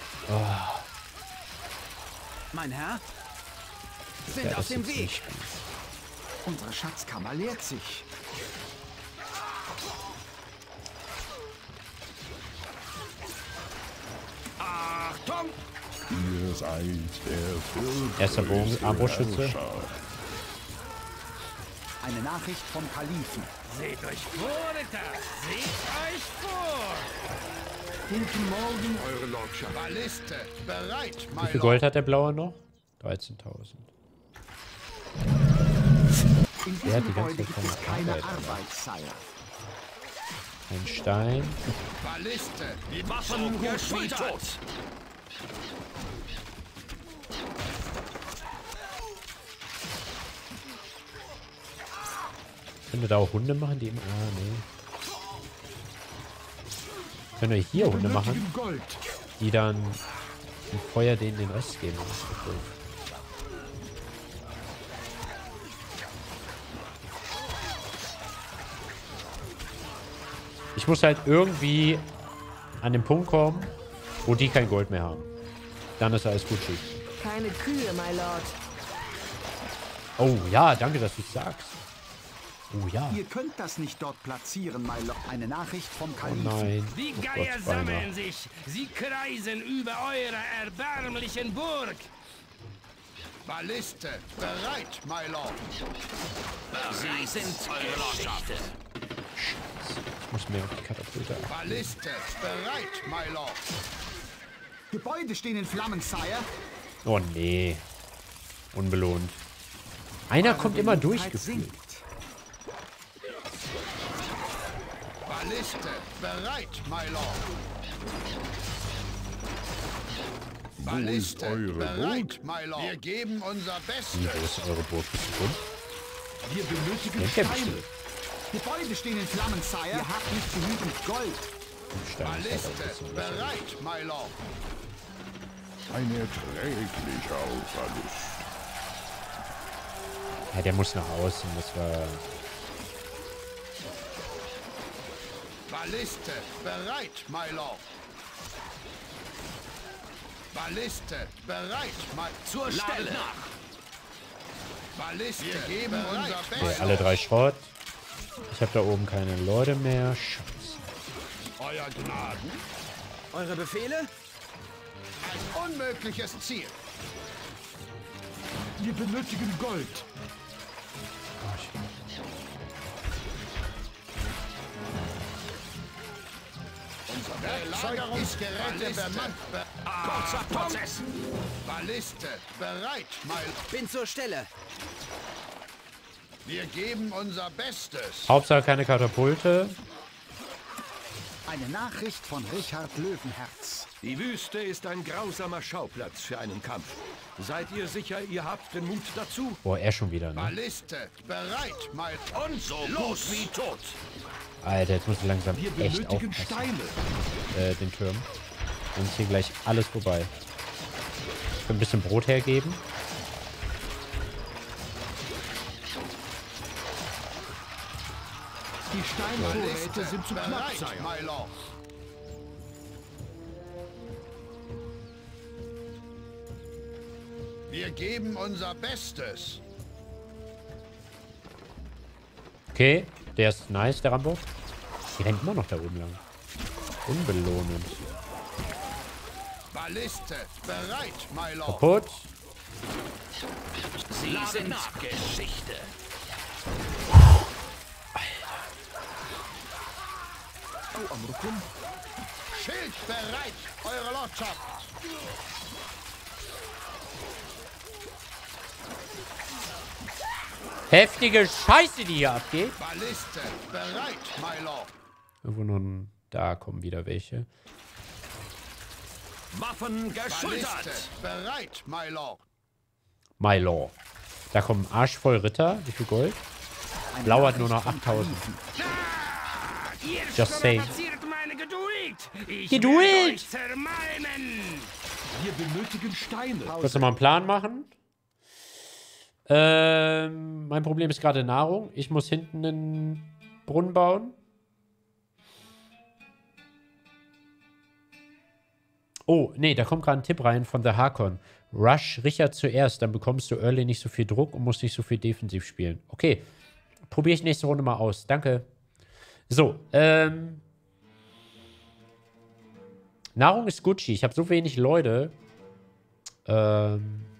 Mein Herr? Sind Ja, auf das dem ist Weg. nicht gut. Unsere Schatzkammer leert sich. Achtung! Ihr seid der Erster Bogen, viertgrößte Armbrustschütze. Herrscher. Eine Nachricht vom Kalifen. Seht euch vor, Ritter! Seht euch vor! Guten Morgen, Eure Lordschaft. Balliste. Bereit, Wie my viel Lord. Gold hat der Blaue noch? 13.000. In Der hat diesem die ganze Gebäude Zeit gibt keine es keine Arbeit. Arbeit, Sire. Ein Stein. Balliste. Die Waffen geschultert! Können wir da auch Hunde machen, die immer... Ah, nee. Können wir hier Hunde machen, Gold. die dann im Feuer denen den Rest geben. Das ist doch doof. Ich muss halt irgendwie an den Punkt kommen, wo die kein Gold mehr haben. Dann ist alles Gucci. Keine Kühe, my Lord. Oh ja, danke, dass du es sagst. Oh ja. Ihr könnt das nicht dort platzieren, my Lord. Eine Nachricht vom Oh Kalifen. nein. Die Oh Geier Gott, beinahe. sammeln sich. Sie kreisen über eure erbärmlichen Burg. Balliste, bereit, my Lord. Sie sind eure Lordschaft. Ich muss mehr auf die Katapulte achten. Balliste, bereit, my Lord. Gebäude stehen in Flammen, Sire. Oh nee. Unbelohnt. Einer kommt immer durchgefühlt. Sinkt. Balliste, bereit, my Lord. Balliste, eure bereit, my Lord. Wir geben unser Bestes. Wo ist eure Burg? Bist du rund? Wir benötigen Kennt ihr Steine. bestimmt. Gebäude stehen in Flammen, Sire. Ihr habt nicht genügend Gold. Stein ist halt auch ein Balliste, bisschen besser. bereit, my Lord. Ein erträglicher Verlust. Ja, der muss nach außen. Das war... Balliste, bereit, my Lord. Balliste, bereit, my... Zur Stelle. Balliste, wir geben unser Okay, Bestes. alle 3 Schrott. Ich habe da oben keine Leute mehr. Scheiße. Euer Gnaden. Eure Befehle? Ein unmögliches Ziel. Wir benötigen Gold. Unser Belagerungsgerät bemannt. Kurzer Prozess. Balliste, bereit, my Lord. Bin zur Stelle. Wir geben unser Bestes. Hauptsache keine Katapulte. Eine Nachricht von Richard Löwenherz. Die Wüste ist ein grausamer Schauplatz für einen Kampf. Seid ihr sicher, ihr habt den Mut dazu? Boah, er schon wieder, ne? Balliste, bereit, my Lord. Und so los wie tot. Alter, jetzt muss ich langsam Wir echt benötigen aufpassen. Steine. Den Turm. Sonst ist hier gleich alles vorbei. Ich will ein bisschen Brot hergeben. Die Steinvorräte sind zu knapp, Bereit, Sire. my Lord. Wir geben unser Bestes. Okay, der ist nice, der Rambo. Die rennt immer noch da oben lang. Unbelohnend. Balliste, bereit, my Lord. Kaputt. Sie sind Geschichte. Schild bereit, eure Lordschaft. Heftige Scheiße, die hier abgeht. Balliste, bereit, my Lord. Irgendwo nun... Da kommen wieder welche. Waffen geschultert. Balliste, bereit, my Lord. My Law. Da kommen arschvoll Ritter. Wie viel Gold? Blau hat nur noch 8000. Ihr Just saying. strapaziert meine Geduld. Ich Geduld? werde euch zermalmen. Wir benötigen Steine. Kurz nochmal einen Plan machen. Mein Problem ist gerade Nahrung. Ich muss hinten einen Brunnen bauen. Oh, nee, da kommt gerade ein Tipp rein von The Harkon. Rush Richard zuerst, dann bekommst du early nicht so viel Druck und musst nicht so viel defensiv spielen. Okay, probiere ich nächste Runde mal aus. Danke. So, Nahrung ist Gucci. Ich habe so wenig Leute. Das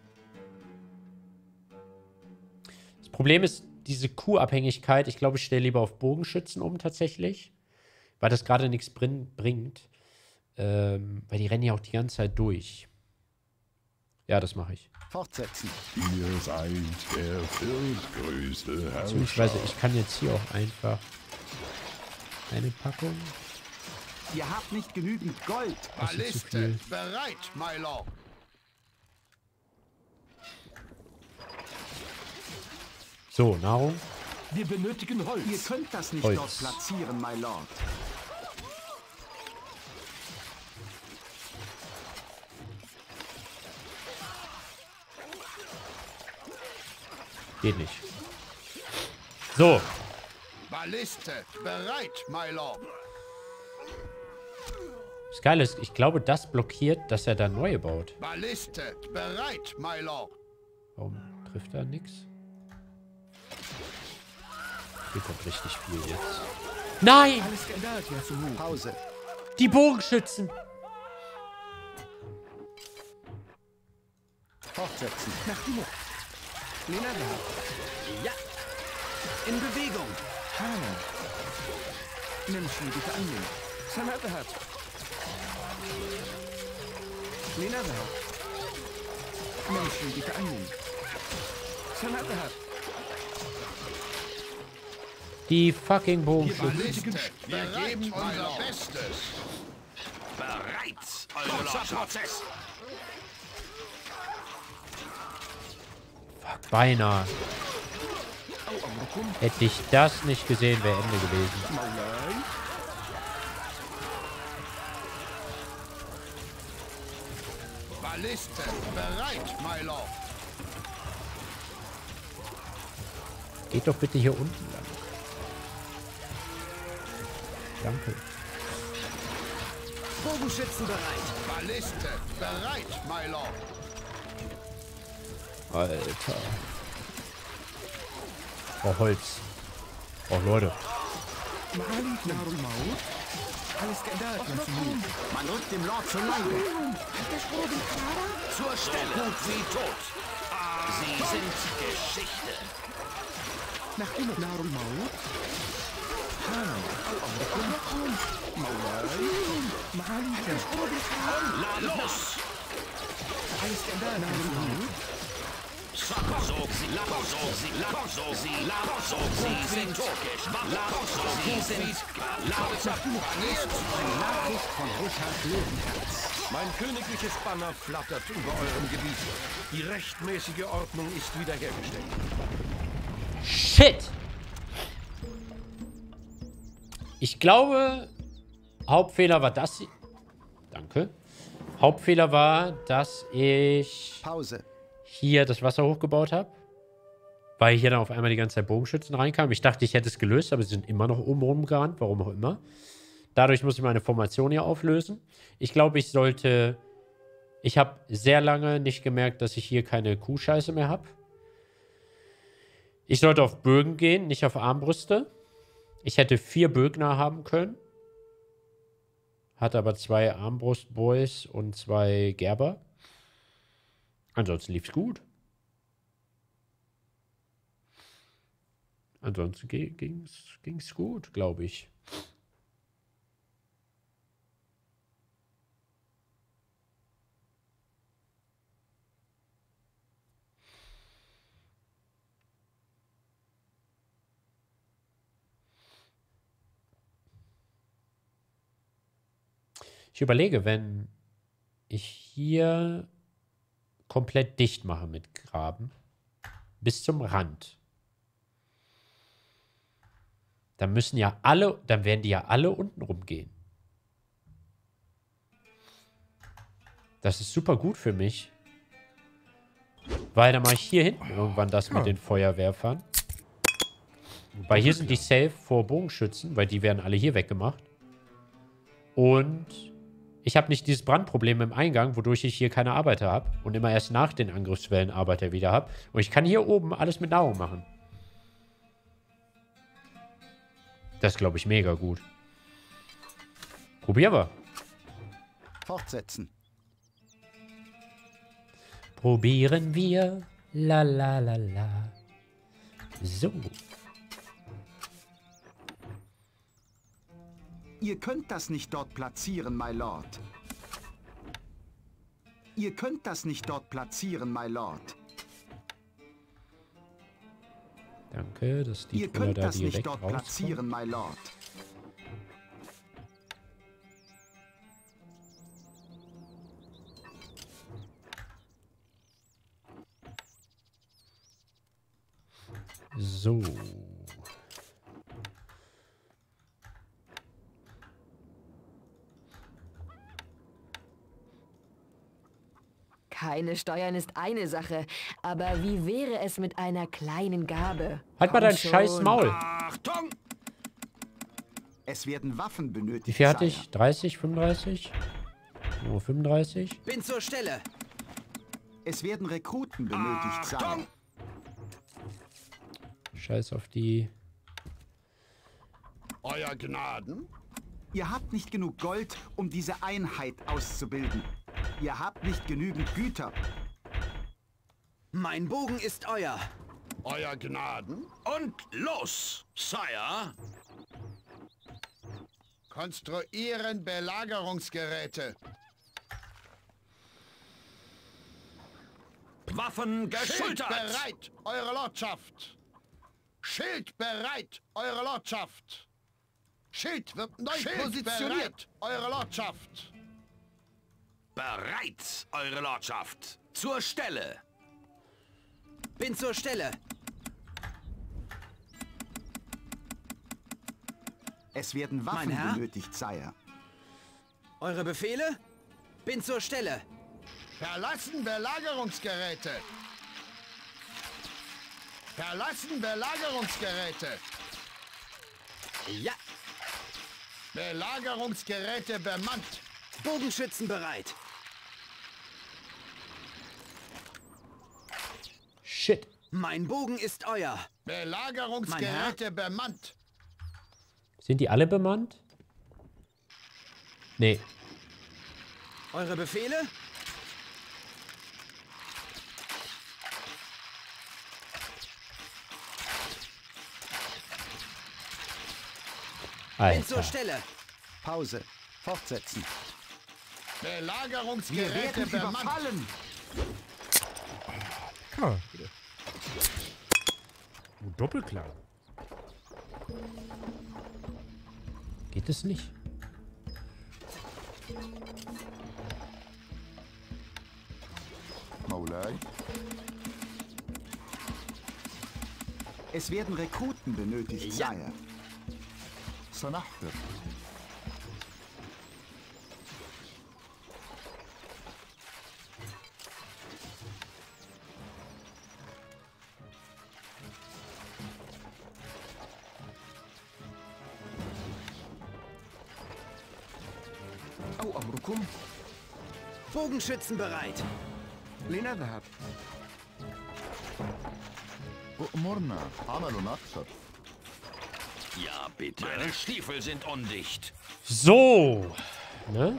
Problem ist diese Kuhabhängigkeit. Ich glaube, ich stelle lieber auf Bogenschützen um tatsächlich. Weil das gerade nichts bringt. Weil die rennen ja auch die ganze Zeit durch. Ja, das mache ich. Fortsetzen. Ihr seid der viertgrößte Herrscher. Beziehungsweise ich kann jetzt hier auch einfach eine Packung. Ihr habt nicht genügend Gold. Das ist zu Balliste, viel. bereit, my Lord. So, Nahrung. Wir benötigen Holz. Ihr könnt das nicht Holz. dort platzieren, my Lord. Geht nicht. So. Balliste bereit, my Lord. Das Geile ist, ich glaube, das blockiert, dass er da neue baut. Balliste bereit, my Lord. Warum trifft er nichts? Hier kommt richtig viel jetzt. Nein! Alles geändert, Yasumu. Pause. Die Bogenschützen! Fortsetzen. Nach Himo. Lenada. Ja. In Bewegung. Hana. Menschen, bitte annehmen. Sanatahat. Lenada. Menschen, bitte annehmen. Sanatahat. Die fucking Bogenschützen. Balliste bereit, unser Bestes. Bereit, eure Lordschaft. Fuck, beinahe. Hätte ich das nicht gesehen, wäre Ende gewesen. Balliste bereit, my Lord. Geht doch bitte hier unten lang. Danke. Bogenschützen bereit. Balliste bereit, my Lord. Alter. Oh, Holz. Oh, Leute. Malik Narul Maut. Alles geändert, Yasumu. Man rückt dem Lord zur Leibe. Zur Stelle. Gut wie tot. Sie sind Geschichte. Nach Himo. Narul Maut. Hana. Al-Amrikum. Maulai. Malik. Los! Alles geändert, Narul Maut. Sie sind türkisch. Sie sind Nachricht von Richard Löwenherz. Mein königliches Banner flattert über eurem Gebiet. Die rechtmäßige Ordnung ist wiederhergestellt. Shit! Ich glaube, Hauptfehler war das. Danke. Hauptfehler war, dass ich Pause. hier das Wasser hochgebaut habe. Weil hier dann auf einmal die ganze Zeit Bogenschützen reinkamen. Ich dachte, ich hätte es gelöst, aber sie sind immer noch oben rumgerannt. Warum auch immer. Dadurch muss ich meine Formation hier auflösen. Ich glaube, ich sollte... Ich habe sehr lange nicht gemerkt, dass ich hier keine Kuhscheiße mehr habe. Ich sollte auf Bögen gehen, nicht auf Armbrüste. Ich hätte 4 Bögner haben können. Hatte aber 2 Armbrustboys und 2 Gerber. Ansonsten lief's gut. Ansonsten ging's gut, glaube ich. Ich überlege, wenn ich hier komplett dicht mache mit Graben bis zum Rand, dann müssen ja alle, dann werden die ja alle unten rumgehen. Das ist super gut für mich. Weil dann mache ich hier hinten irgendwann das mit den Feuerwerfern. Weil hier sind die safe vor Bogenschützen, weil die werden alle hier weggemacht. Und ich habe nicht dieses Brandproblem im Eingang, wodurch ich hier keine Arbeiter habe und immer erst nach den Angriffswellen Arbeiter wieder habe. Und ich kann hier oben alles mit Nahrung machen. Das ist, glaube ich, mega gut. Probieren wir. Fortsetzen. Probieren wir. La la la la. So. Ihr könnt das nicht dort platzieren, my Lord. Ihr könnt das nicht dort platzieren, my Lord. Danke, dass die Ihr Troller könnt da das nicht direkt dort rauskommen. platzieren, my Lord. So. Keine Steuern ist eine Sache, aber wie wäre es mit einer kleinen Gabe? Halt mal dein Komm scheiß schon. Maul. Achtung! Es werden Waffen benötigt. Wie viel hatte Sire. ich? 30, 35? Oh, 35? Bin zur Stelle. Es werden Rekruten benötigt, Sire. Achtung! Scheiß auf die... Euer Gnaden? Ihr habt nicht genug Gold, um diese Einheit auszubilden. Ihr habt nicht genügend Güter. Mein Bogen ist euer. Euer Gnaden? Und los, Sire. Konstruieren Belagerungsgeräte. Waffen Schild geschultert. bereit, Eure Lordschaft! Schild bereit, Eure Lordschaft! Schild wird neu positioniert, Eure Lordschaft! Bereit, Eure Lordschaft. Zur Stelle. Bin zur Stelle. Es werden Mein Waffen Herr? benötigt, Sire. Eure Befehle? Bin zur Stelle. Verlassen Belagerungsgeräte! Verlassen Belagerungsgeräte! Ja. Belagerungsgeräte bemannt! Bogenschützen bereit. Shit. Mein Bogen ist euer. Belagerungsgeräte bemannt! Sind die alle bemannt? Nee. Eure Befehle? Bin zur Alter. Stelle. Pause. Fortsetzen. Wir Belagerungsgeräte werden bemannt! überfallen. Ah. Doppelklang. Geht es nicht? مولاي Es werden Rekruten benötigt, Ja. Sire. سنحفر أو أمركم Bogenschützen bereit. لنذهب. أؤمرنا عمل أكثر Ja, bitte. Meine Stiefel sind undicht. So. Ne?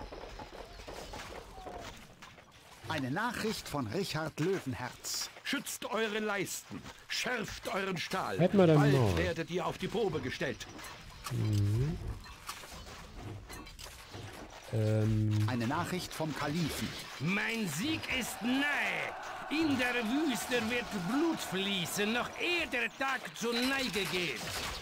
Eine Nachricht von Richard Löwenherz. Schützt eure Leisten, schärft euren Stahl. Halt mal dein Bald Maul. werdet ihr auf die Probe gestellt. Eine Nachricht vom Kalifen. Mein Sieg ist nahe. In der Wüste wird Blut fließen, noch ehe der Tag zur Neige geht.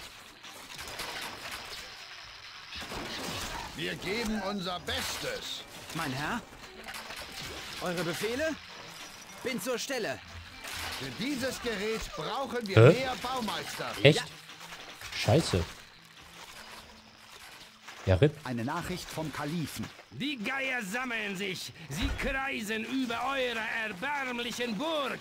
Wir geben unser Bestes! Mein Herr? Eure Befehle? Bin zur Stelle. Für dieses Gerät brauchen wir Hä? mehr Baumeister! Echt? Scheiße. Ja, RIP. Eine Nachricht vom Kalifen. Die Geier sammeln sich. Sie kreisen über eurer erbärmlichen Burg.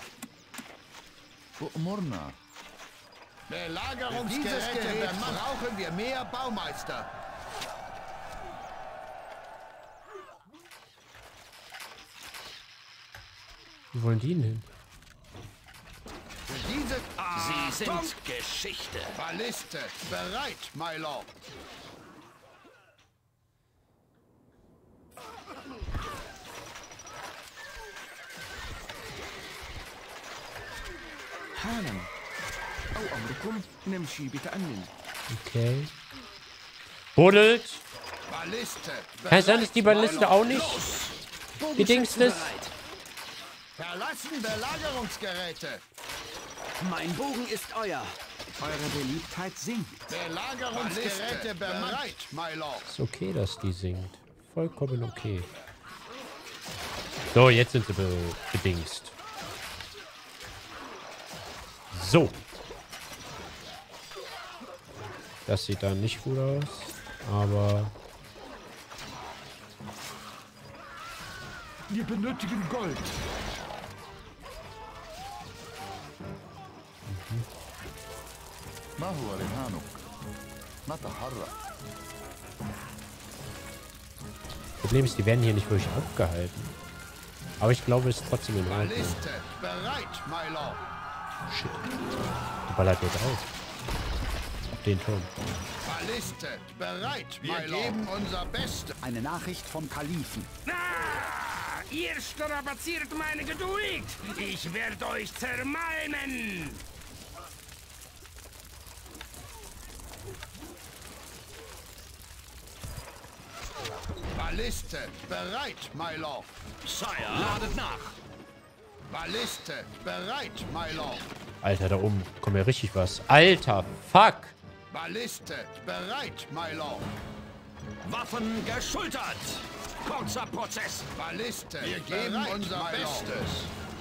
أؤمرنا Belagerungsgeräte bemannt! Brauchen wir mehr Baumeister! Wo wollen die denn hin? Für diese Sie sind Geschichte. Balliste bereit, my lord! حالا أو أمركم نمشي بتأني. Okay. Buddelt. Balliste Kann es sein, dass die Balliste auch nicht gedingst Bogenschützen ist? bereit. Verlassen Belagerungsgeräte! Mein Bogen ist euer. Eure Beliebtheit sinkt. Belagerungsgeräte bereit, my lord! Ist okay, dass die singt. Vollkommen okay. So, jetzt sind sie bedingst. So. Das sieht dann nicht gut aus. Aber... Wir benötigen Gold. ما هو رهانك؟ نتحرك. Problem ist, die werden hier nicht wirklich aufgehalten. Aber ich glaube, es ist trotzdem in Ordnung. Balliste bereit, my lord. Shit. Der ballert dort auf. Auf den Turm. Balliste bereit, my lord. Wir geben unser Bestes. Eine Nachricht vom Kalifen. Ah, ihr strapaziert meine Geduld. Ich werde euch zermalmen. Balliste bereit, my lord. Sire, ladet nach. Balliste bereit, my lord. Alter, da oben kommt ja richtig was. Alter, fuck. Balliste bereit, my lord. Waffen geschultert. Kurzer Prozess. Balliste, wir geben unser Bestes.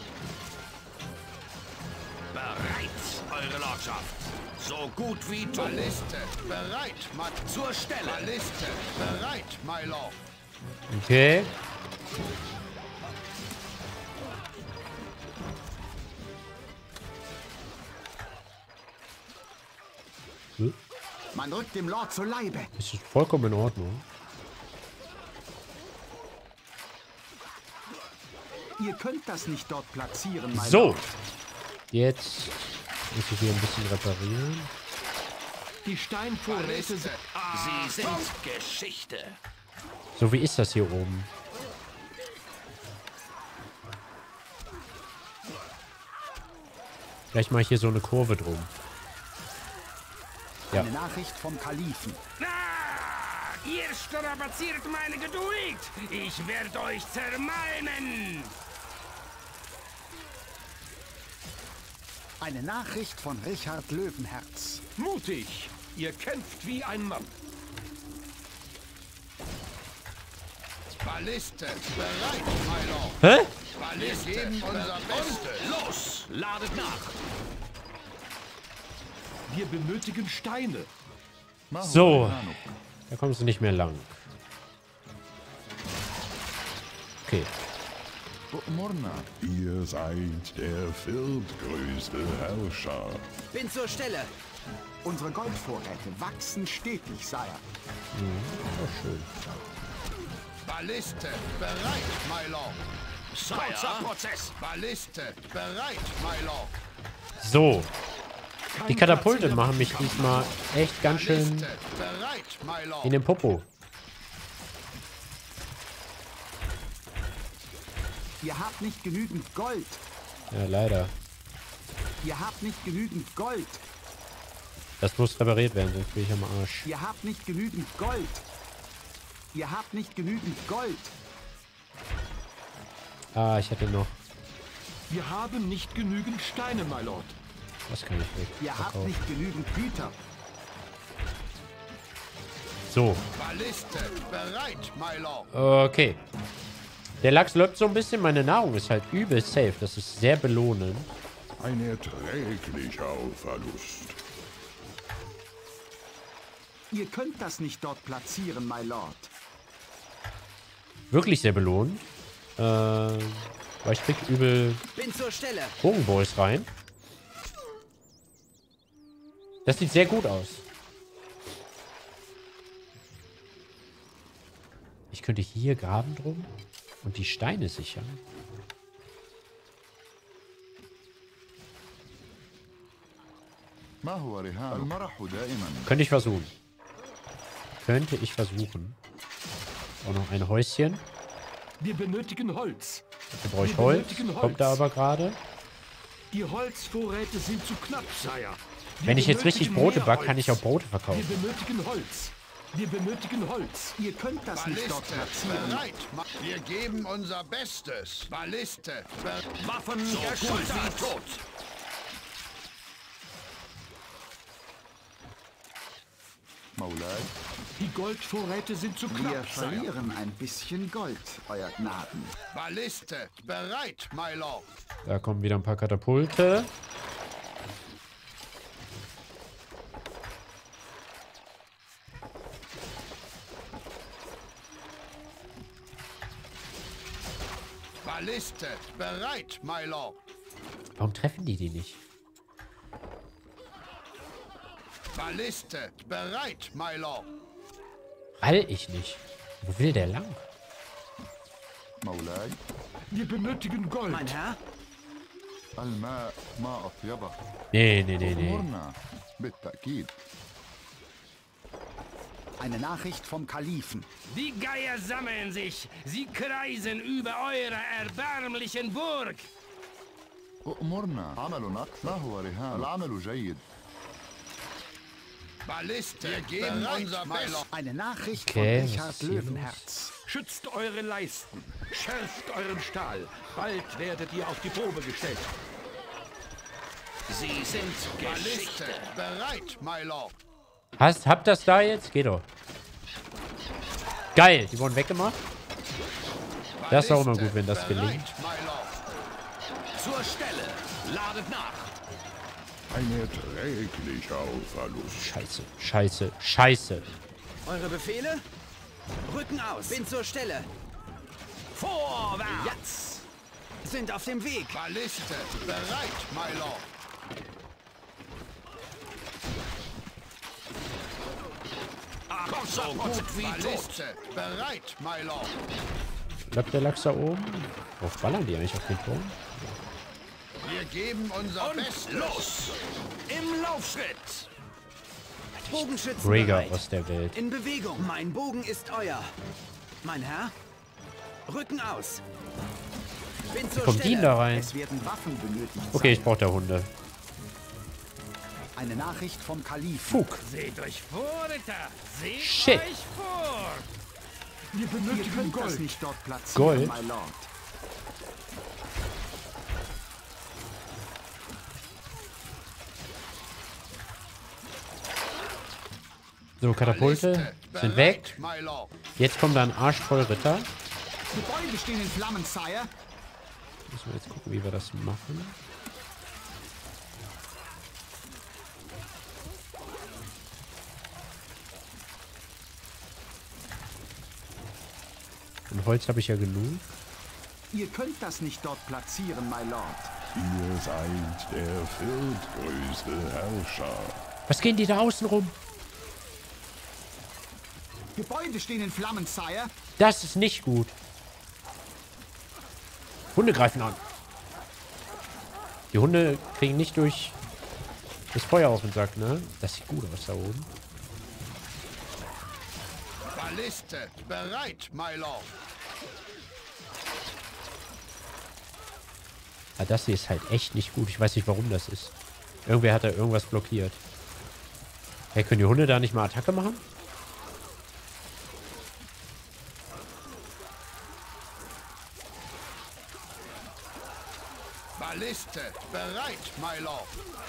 Bereit, Eure Lordschaft. So gut wie tot. Balliste bereit, my Zur Stelle. Balliste bereit, my lord. Okay. Man rückt dem Lord zu Leibe. Das ist vollkommen in Ordnung. Ihr könnt das nicht dort platzieren, mein So. Lord. Jetzt muss ich hier ein bisschen reparieren. Die Steinvorräte sind... Sie sind Geschichte. So, wie ist das hier oben? Vielleicht mache ich hier so eine Kurve drum. Ja. Eine Nachricht vom Kalifen. Ah, ihr strapaziert meine Geduld. Ich werde euch zermalmen. Eine Nachricht von Richard Löwenherz. Mutig. Ihr kämpft wie ein Mann. Balliste bereit, my lord. Hä? Balliste geben unser Bestes. Los, ladet nach. Wir benötigen Steine. ما هو So. رهانك؟ Da kommst du nicht mehr lang. Okay. أؤمرنا. Ihr seid der viertgrößte Herrscher. Bin zur Stelle. Unsere Goldvorräte wachsen stetig, Sire. Schön. Balliste bereit, my lord. Kurzer Prozess. Balliste bereit, my lord. So. Die Katapulte machen mich diesmal echt ganz schön Balliste bereit, my lord. in den Popo. Ihr habt nicht genügend Gold. Ja, leider. Ihr habt nicht genügend Gold. Das muss repariert werden, sonst bin ich am Arsch. Ihr habt nicht genügend Gold. Ihr habt nicht genügend Gold. Ah, ich hatte noch. Wir haben nicht genügend Steine, my lord. Das kann ich weg. Ihr habt verkaufen. nicht genügend Güter. So. Balliste bereit, my lord. Okay. Der Lachs läuft so ein bisschen. Meine Nahrung ist halt übel safe. Das ist sehr belohnend. Ein erträglicher Verlust. Ihr könnt das nicht dort platzieren, my lord. Wirklich sehr belohnend. Weil ich krieg übel Bin zur Stelle. Bogenboys rein. Das sieht sehr gut aus. Ich könnte hier graben drum und die Steine sichern. ما هو رهانك؟ المرح دائما. Könnte ich versuchen. Könnte ich versuchen. Auch noch ein Häuschen. Wir benötigen Holz. Da brauche ich Wir Holz. benötigen Holz. Kommt da aber gerade. Die Holzvorräte sind zu knapp, Sire. Wenn ich jetzt richtig benötigen Brote mehr backe, kann Holz. ich auch Brote Wir verkaufen. benötigen Holz. Wir benötigen Holz. Ihr könnt das nicht dort Balliste platzieren. bereit. Wir geben unser Bestes. Balliste bereit. Waffen geschultert. Wie tot. مولاي. Die Goldvorräte sind zu Wir knapp, Sire. verlieren ein bisschen Gold, euer Gnaden. Balliste bereit, my lord. Da kommen wieder ein paar Katapulte. Balliste bereit, my lord. Warum treffen die nicht? Balliste bereit, my lord. All ich nicht. Wo will der lang? مولاي Wir benötigen Gold. Mein Herr? الماء ما أطيبه. Nee. أمرنا بالتأكيد. Eine Nachricht vom Kalifen. Die Geier sammeln sich. Sie kreisen über eure erbärmlichen Burg. أمرنا عمل أكثر. ما هو رهان؟ العمل جيد. Balliste, wir geben unser Bestes. Eine Nachricht Okay, von was Richard ist hier Löwenherz. Schützt eure Leisten. Schärft euren Stahl. Bald werdet ihr auf die Probe gestellt. Sie sind Balliste Geschichte. bereit, my lord. Habt das da jetzt? Geht doch. Geil, die wurden weggemacht. Das ist auch immer gut, wenn das gelingt. My lord. Zur Stelle. Ladet nach. Ein erträglicher Verlust. Scheiße. Eure Befehle? Rücken aus. Bin zur Stelle. Vorwärts. Jetzt. Sind auf dem Weg. Balliste bereit, my lord. So gut wie tot. Balliste bereit, my lord. Bleibt der Lachs da oben? Worauf ballern die eigentlich auf den Turm? Wir geben unser Bestes. Los. Im Laufschritt. Bogenschützen Gregor bereit. aus der Welt. In Bewegung. Mein Bogen ist euer. Mein Herr? Rücken aus. Bin zur Kommt die Stelle. da rein? Es werden Waffen benötigt. Okay, ich sein. brauche da Hunde. Eine Nachricht vom Kalifen. Fug. Seht euch vor, Ritter. Seht Shit. euch vor. Wir Ihr benötigen könnt das Gold. nicht dort platzieren, Gold? my lord. So, Katapulte Balliste sind weg. bereit, my lord. Jetzt kommt da ein Arsch voll Ritter. Gebäude stehen in Flammen, Sire. Müssen wir jetzt gucken, wie wir das machen. Und Holz habe ich ja genug. Ihr könnt das nicht dort platzieren, my lord. Ihr seid der viertgrößte Herrscher. Was gehen die da außen rum? Gebäude stehen in Flammen, Sire. Das ist nicht gut. Hunde greifen an. Die Hunde kriegen nicht durch das Feuer auf den Sack, ne? Das sieht gut aus da oben. Balliste bereit, my lord. Ah, das hier ist halt echt nicht gut. Ich weiß nicht, warum das ist. Irgendwer hat da irgendwas blockiert. Hey, können die Hunde da nicht mal Attacke machen? Balliste bereit, my lord.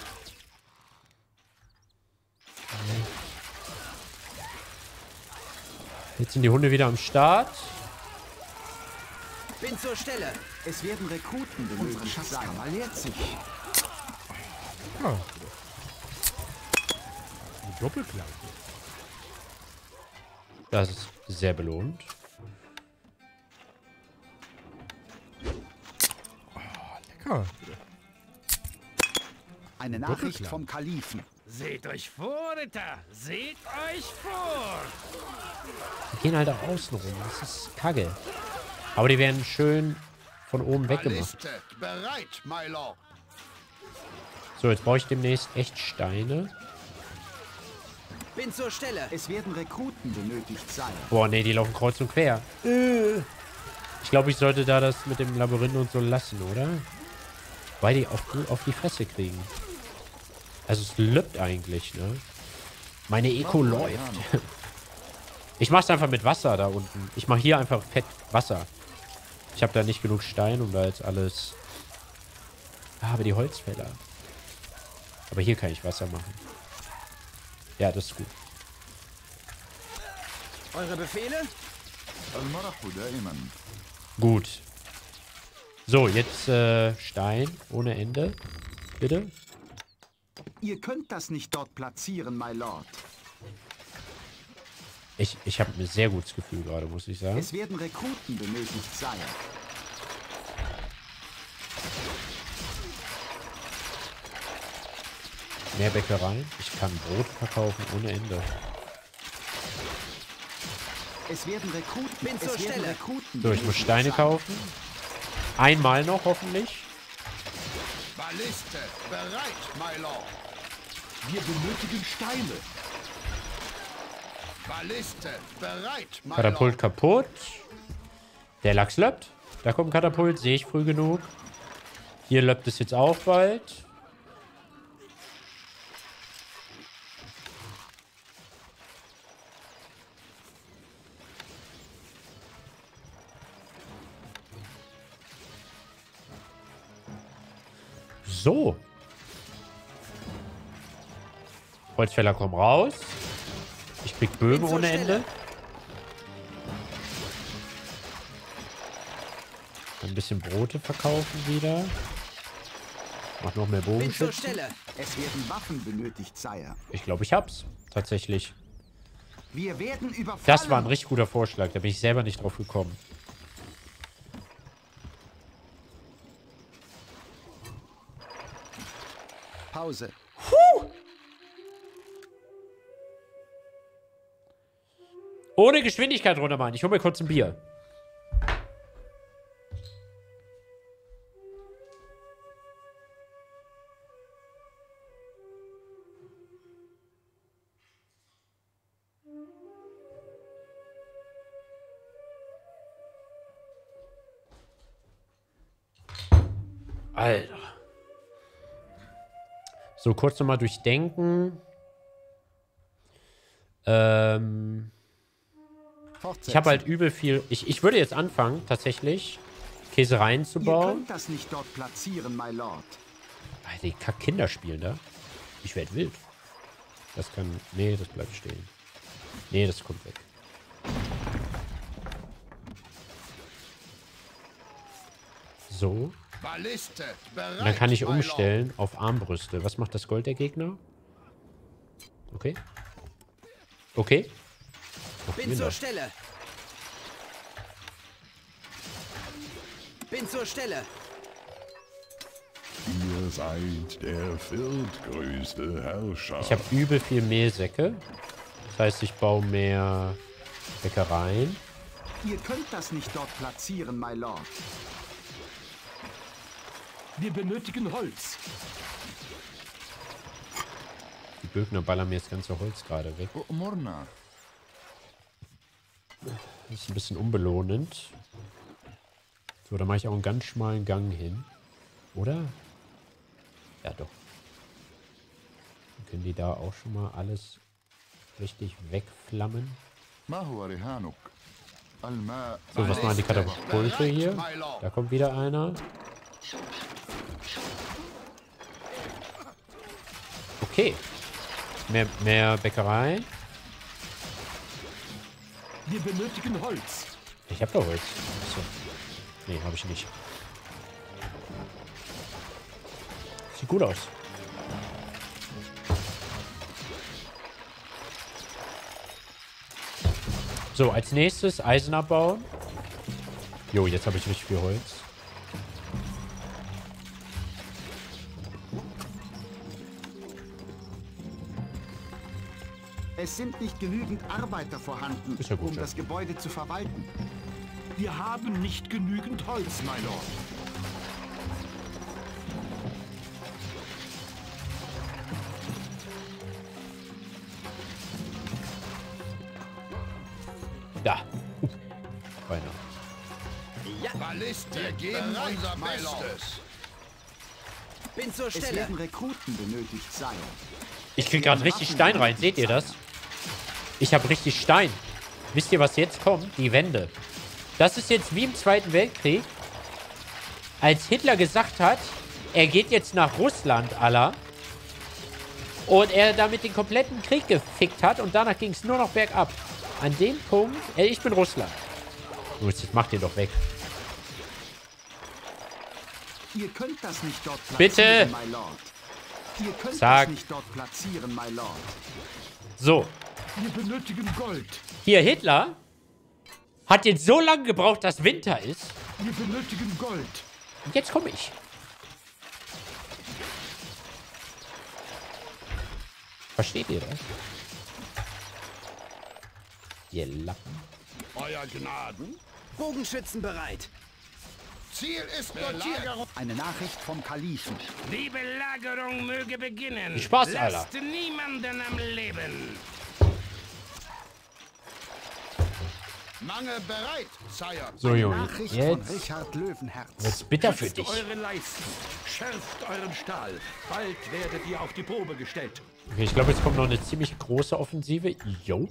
Jetzt sind die Hunde wieder am Start. Bin zur Stelle. Es werden Rekruten benötigt. Unsere Schatzkammer leert sich. Doppelklang. Das ist sehr belohnt. Lecker. Eine Nachricht vom Kalifen. Seht euch vor, Ritter. Seht euch vor. Die gehen halt da außen rum. Das ist kacke. Aber die werden schön von oben weggemacht. Balliste bereit, my lord. So, jetzt brauche ich demnächst echt Steine. Bin zur Stelle. Es werden Rekruten benötigt sein. Boah, nee, die laufen kreuz und quer. Ich glaube, ich sollte da das mit dem Labyrinth und so lassen, oder? Weil die auf die Fresse kriegen. Also es lübt eigentlich, ne? Meine Eco läuft. Ich mach's einfach mit Wasser da unten. Ich mache hier einfach fett Wasser. Ich habe da nicht genug Stein, um da jetzt alles... Ah, aber die Holzfäller. Aber hier kann ich Wasser machen. Ja, das ist gut. Eure Befehle? المرح دائما. Gut. So, jetzt Stein ohne Ende. Bitte. Ihr könnt das nicht dort platzieren, my lord. Ich habe ein sehr gutes Gefühl gerade, muss ich sagen. Es werden Rekruten benötigt sein. Mehr Bäckereien. Ich kann Brot verkaufen ohne Ende. Es werden Rekruten. Bin zur Stelle. So, ich muss Steine kaufen. Einmal noch, hoffentlich. Balliste, bereit, my lord. Wir benötigen Steine. Balliste, bereit, my Katapult lord. kaputt. Der Lachs löppt. Da kommt ein Katapult, sehe ich früh genug. Hier löppt es jetzt auch bald. So. Holzfäller kommen raus. Ich krieg Bögen ohne Ende. Ein bisschen Brote verkaufen wieder. Mach noch mehr Bogenschützen. Es werden Waffen benötigt, Sire. Ich glaube, ich hab's. Tatsächlich. Wir werden überfallen. Das war ein richtig guter Vorschlag. Da bin ich selber nicht drauf gekommen. Pause. Ohne Geschwindigkeit runter machen. Ich hole mir kurz ein Bier. Alter. So, kurz nochmal durchdenken. Ich habe halt übel viel... Ich würde jetzt anfangen, tatsächlich, Käsereien zu Ihr bauen. könnt das nicht dort platzieren, my lord. Die Kinder spielen da. Ich werde wild. Das kann... Nee, das bleibt stehen. Nee, das kommt weg. So. Balliste, bereit, Und dann kann ich my lord. umstellen auf Armbrüste. Was macht das Gold der Gegner? Okay. Okay. Ach, Bin zur Stelle. Bin zur Stelle. Ihr seid der viertgrößte Herrscher. Ich habe übel viel Mehlsäcke. Das heißt, ich baue mehr Bäckereien. Ihr könnt das nicht dort platzieren, my lord. Wir benötigen Holz. Die Bögner ballern mir das ganze Holz gerade weg. أؤمرنا. Das ist ein bisschen unbelohnend. So, da mache ich auch einen ganz schmalen Gang hin. Oder? Ja, doch. Dann können die da auch schon mal alles richtig wegflammen. ما هو رهانك؟ الماء. So, was machen die Katapulte hier? Da kommt wieder einer. Okay. Mehr Bäckerei. Wir benötigen Holz. Ich habe doch Holz. Achso. Nee, habe ich nicht. Sieht gut aus. So, als nächstes Eisen abbauen. Jo, jetzt habe ich richtig viel Holz. Es sind nicht genügend Arbeiter vorhanden, Ist ja gut, um ja. das Gebäude zu verwalten. Wir haben nicht genügend Holz, my lord. Da. Beinahe. Ja, Balliste, wir geben unser Bestes. bin zur Es Stelle. werden Rekruten benötigt, Sire. Ich krieg gerade richtig Stein rein. Seht ihr das? Ich habe richtig Stein. Wisst ihr, was jetzt kommt? Die Wende. Das ist jetzt wie im Zweiten Weltkrieg, als Hitler gesagt hat, er geht jetzt nach Russland, Allah. Und er damit den kompletten Krieg gefickt hat und danach ging es nur noch bergab. An dem Punkt, ich bin Russland. Los, jetzt macht ihr doch weg. Ihr könnt das nicht dort Bitte! platzieren, my lord. Ihr könnt Sag. das nicht dort platzieren, my lord. So, Wir benötigen Gold. hier Hitler hat jetzt so lange gebraucht, dass Winter ist. Wir benötigen Gold. Und jetzt komme ich. Versteht ihr das? Ihr Lappen. Euer Gnaden. Bogenschützen bereit. Ziel ist Belagerung. Eine Nachricht vom Kalifen. Die Belagerung möge beginnen. Viel Spaß, Lasst niemanden am Leben. Mange bereit, Sire. So, Junge. Nachricht von Jetzt Richard Löwenherz. wird's bitter für Schützt dich. eure Leisten, schärft euren Stahl. Bald werdet ihr auf die Probe gestellt. Okay, ich glaube, jetzt kommt noch eine ziemlich große Offensive. Jo.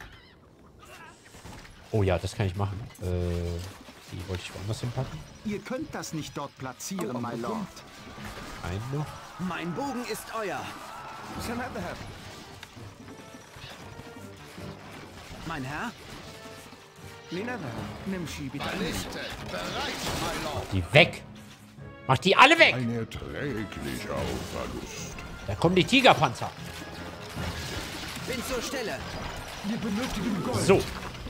Oh ja, das kann ich machen. Die wollte ich woanders hinpacken. Ihr könnt das nicht dort platzieren, my Lord. Ein noch. Mein Bogen ist euer. Mein Herr? Balliste bereit, my Lord. Die weg. Mach die alle weg. Ein erträglicher Verlust. Da kommen die Tigerpanzer. Bin zur Stelle. So.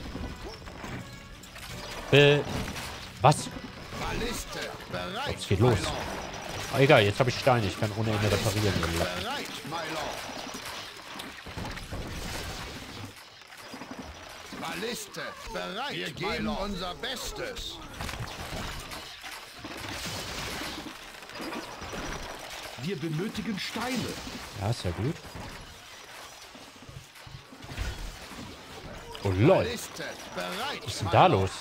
Was? Balliste bereit. Jetzt geht los. Oh, egal, jetzt habe ich Steine. Ich kann ohne Ende reparieren. Bereit, my Lord. Balliste bereit. Wir geben unser Bestes. Wir benötigen Steine. Ja, ist ja gut. Oh lol. Balliste bereit. Was ist denn da los?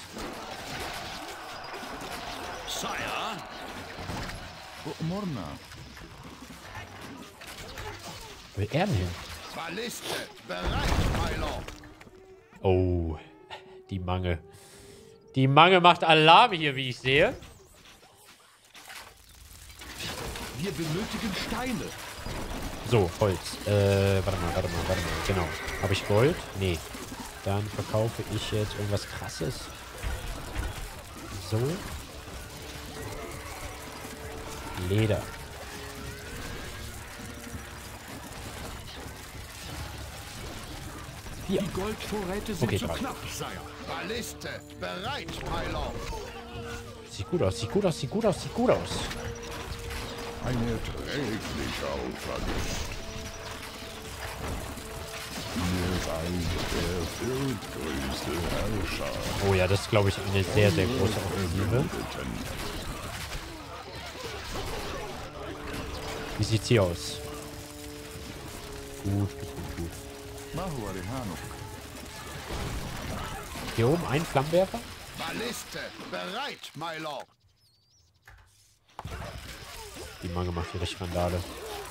Sire, أؤمرنا. Wo will er denn hin? Balliste bereit, my Lord. Oh, die Mange. Die Mange macht Alarm hier, wie ich sehe. Wir benötigen Steine. So, Holz. Warte mal. Genau. Habe ich Gold? Nee. Dann verkaufe ich jetzt irgendwas Krasses. So. Leder. Die Goldvorräte sind Okay, zu 3. knapp, Sire. Balliste bereit, my Lord. Sieht gut aus, sieht gut aus, sieht gut aus, sieht gut aus. Ein erträglicher Verlust. Ihr seid der viertgrößte Herrscher. Oh ja, das ist, glaube ich, eine sehr, sehr große Offensive. Wie sieht's hier aus? Gut. ما هو رهانك؟ Hier oben ein Flammenwerfer. Balliste bereit, my Lord. Die Mange macht hier richtig Randale.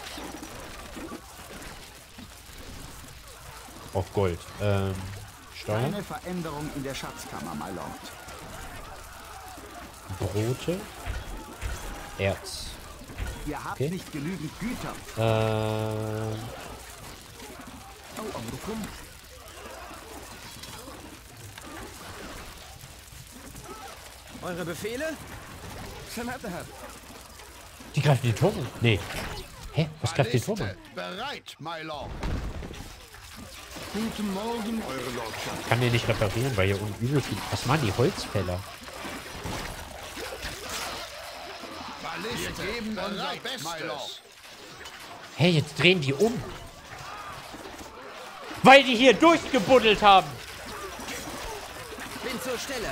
Auf Gold. Steuern. Eine Veränderung in der Schatzkammer, my Lord. Brote. Erz. Ihr habt Okay. nicht genügend Güter. Eure Befehle? Die greifen die Turm. Nee. Hä? Was greift die Turm? Balliste bereit, my Lord. Guten Morgen, Eure Lordschaft. Ich kann den nicht reparieren, weil hier unten übel viel... Was machen die Holzfäller? Balliste wir geben unser Bestes, my Lord. Hey, jetzt drehen die um. Weil die hier durchgebuddelt haben. Bin zur Stelle.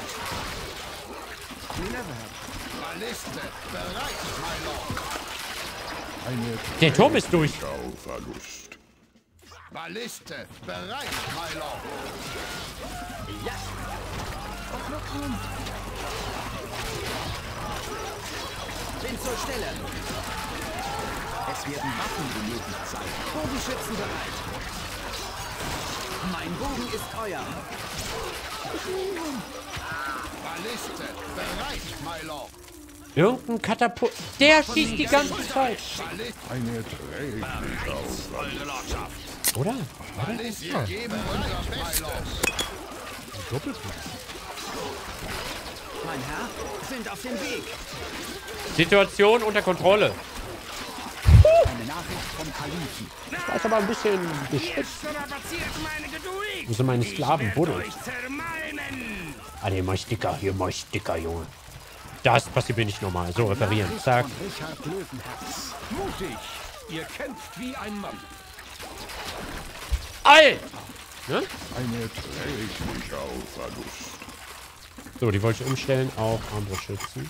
Balliste bereit, my Lord. Ein Der Turm ist durch. erträglicher Verlust. Balliste bereit, my Lord. Bin zur Stelle. Es werden Waffen benötigt sein. Bogenschützen bereit. Mein Bogen ist euer. Balliste bereit, my Lord. Irgendein Katapult. Der schießt die ganze Zeit. Ein erträglicher Verlust. Eure Lordschaft. Oder? Balliste wir geben unser Bestes. Mein Herr, sind auf dem Weg. Situation unter Kontrolle. Eine Nachricht vom Kalifen. Das ist aber ein bisschen geschickt. Strapaziert meine Geduld. Wo sind meine Sklaven? Ich Buddel. werde euch zermalmen. Ah, hier mach ich dicker, Junge. Das passiert mir nicht normal. So, reparieren. Nachricht Zack. von Richard Löwenherz. Mutig. Ihr kämpft wie ein Mann. Alter! Ne? Ein erträglicher Verlust. So, die wollte ich umstellen auf Armbrustschützen.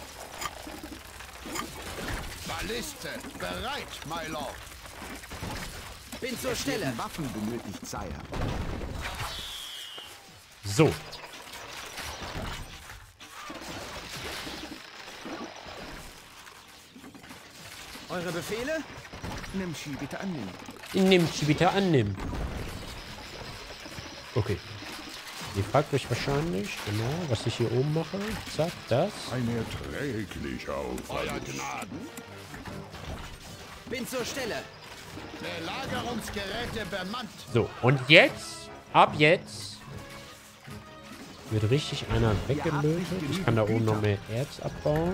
Balliste bereit, my lord. Bin zur Stelle. Waffen benötigt, Sire. So. Eure Befehle? Nimm sie bitte annehmen. Nimm sie bitte annehmen. Okay. Ihr fragt euch wahrscheinlich, genau, was ich hier oben mache. Zack, das. Ein erträglicher Verlust. Bin zur Stelle. Belagerungsgeräte bemannt. So, und jetzt, ab jetzt, wird richtig einer weggelötet. Ich kann da oben noch mehr Erz abbauen.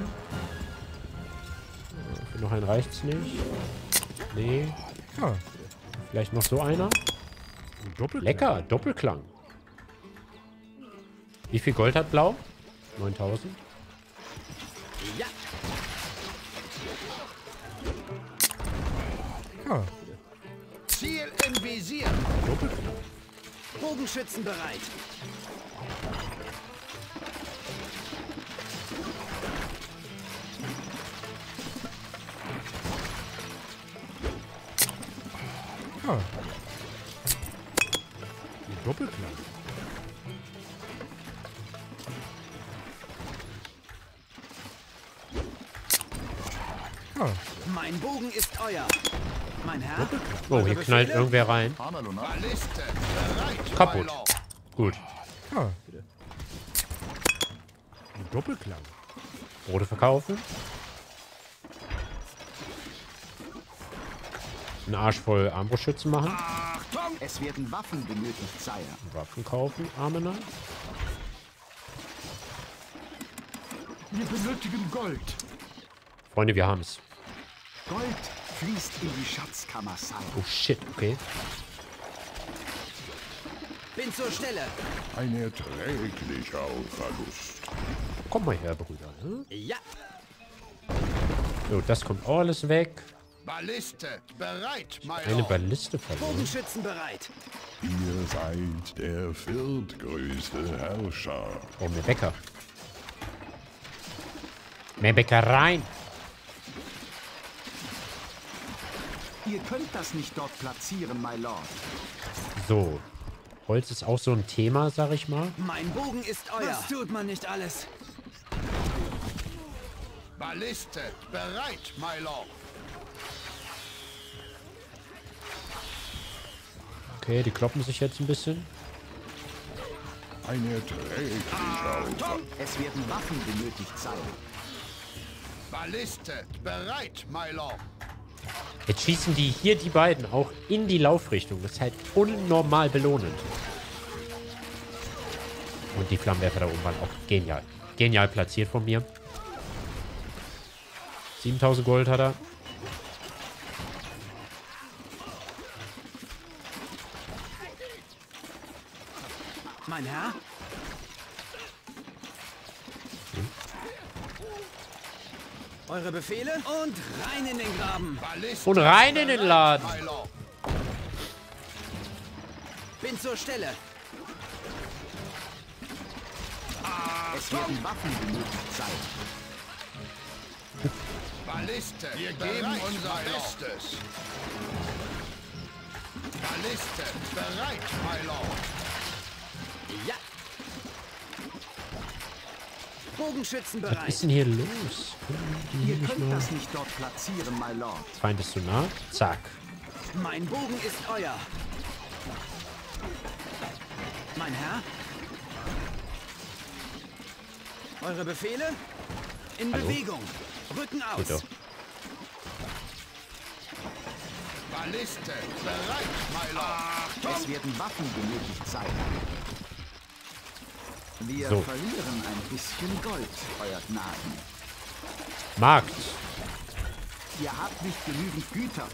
Für noch einen reicht's nicht. Nee. Ja. Vielleicht noch so einer. Lecker, Doppelklang. Wie viel Gold hat Blau? 9000. Ja. Ja. Ziel im Visier. Bogenschützen bereit. Ja. Doppelklang. Ja. Mein Bogen ist euer. Mein Herr. Oh, hier knallt irgendwer rein. Balliste bereit, Kaputt. my lord. Gut. Ja. Doppelklang. Brote verkaufen. Einen Arsch voll Armbrustschützen machen. Es werden Waffen benötigt, Sire. Waffen kaufen, Armener. Wir benötigen Gold. Freunde, wir haben's. Gold fließt in die Schatzkammer, Sire. Oh shit, okay. Bin zur Stelle. Ein erträglicher Verlust. Komm mal her, Brüder. Ne? Ja. So, das kommt auch alles weg. Balliste bereit, my Eine lord. Balliste verloren. Bogenschützen bereit. Ihr seid der viertgrößte Herrscher. Oh, mehr Bäcker. Mehr Bäckereien. Ihr könnt das nicht dort platzieren, my lord. So. Holz ist auch so ein Thema, sag ich mal. Mein Bogen ist euer. Das tut man nicht alles. Balliste bereit, my lord. Okay, die kloppen sich jetzt ein bisschen. Ein erträglicher Verlust. Es werden Waffen benötigt, Sire. Balliste bereit, my lord. Jetzt schießen die hier, die beiden, auch in die Laufrichtung. Das ist halt unnormal belohnend. Und die Flammenwerfer da oben waren auch genial. Genial platziert von mir. 7000 Gold hat er. Mein Herr. Eure Befehle und rein in den Graben. Balliste Und rein in den Laden. my lord. Bin zur Stelle. Es werden Waffen benötigt, Sire. Balliste, wir geben unser Bestes. Balliste bereit, my lord. Ja. Bogenschützen Was bereit. ist denn hier los? Können die hier Ihr nicht könnt mal... das nicht dort platzieren, my lord. Feind ist zu nah. Zack. Mein Bogen ist euer. Mein Herr. Eure Befehle? In Hallo? Bewegung. Rücken aus. Gut doch. Balliste bereit, my lord. Es werden Waffen benötigt, Sire. Wir So. verlieren ein bisschen Gold, euer Gnaden. Markt. Ihr habt nicht genügend Güter.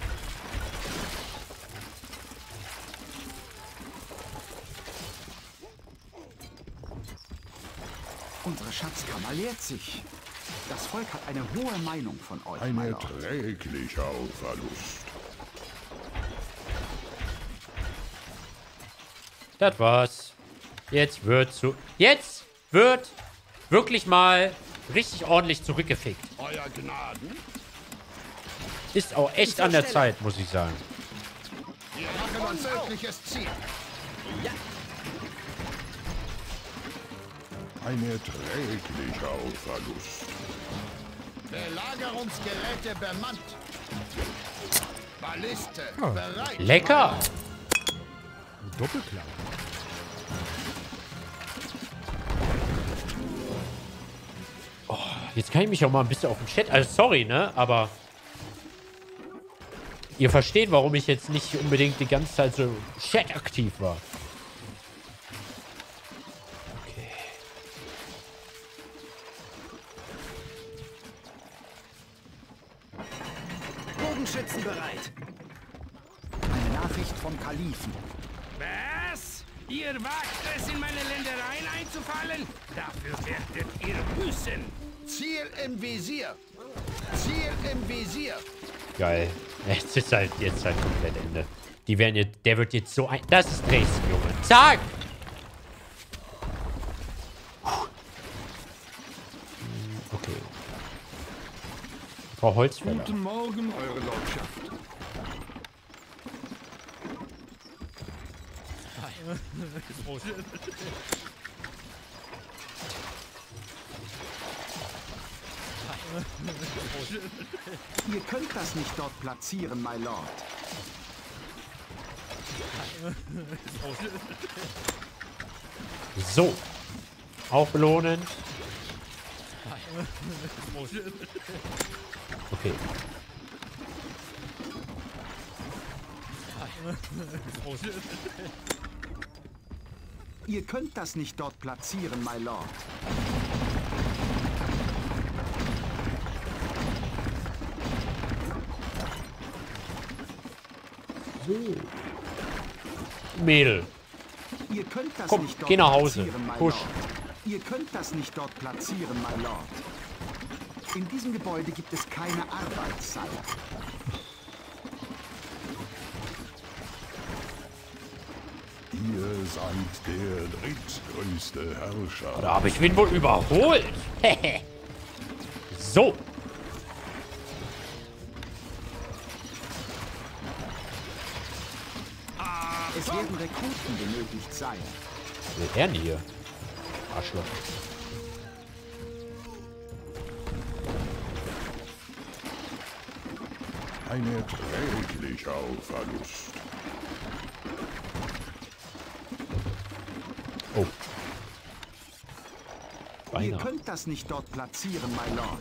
Unsere Schatzkammer leert sich. Das Volk hat eine hohe Meinung von euch, Ein my lord. erträglicher Verlust. Das war's. Jetzt wird wirklich mal richtig ordentlich zurückgefickt. Euer Gnaden. Ist auch echt an der Zeit, muss ich sagen. Wir machen unmögliches Ziel. Ja. Ein erträglicher Verlust. Belagerungsgeräte bemannt. Balliste bereit. Lecker. Doppelklang. Jetzt kann ich mich auch mal ein bisschen auf den Chat... Also sorry, ne? Aber... Ihr versteht, warum ich jetzt nicht unbedingt die ganze Zeit so Chat aktiv war. Okay. Bogenschützen bereit. Eine Nachricht vom Kalifen. Was? Ihr wagt es, in meine Ländereien einzufallen? Dafür werdet ihr büßen. Ziel im Visier. Ziel im Visier. Geil. Jetzt ist halt komplett Ende. Die werden jetzt... Der wird jetzt so ein... Das ist Dresden, Junge. Zack! Okay. Frau Holzfäller. Guten Morgen, Eure Lordschaft. Ihr könnt das nicht dort platzieren, my Lord. So. Auch belohnend. Okay. Ihr könnt das nicht dort platzieren, my Lord. So. Mädel. Ihr könnt das Komm, nicht dort geh nach Hause. platzieren, my Push. Lord. Ihr könnt das nicht dort platzieren, my Lord. In diesem Gebäude gibt es keine Arbeit, Sire. Ihr seid der drittgrößte Herrscher. Da habe ich ihn wohl überholt. So. Es werden Rekruten benötigt, Sire. Was will er denn hier? Arschloch. Ein erträglicher Verlust. Oh. Ihr Beinahe. könnt das nicht dort platzieren, my Lord.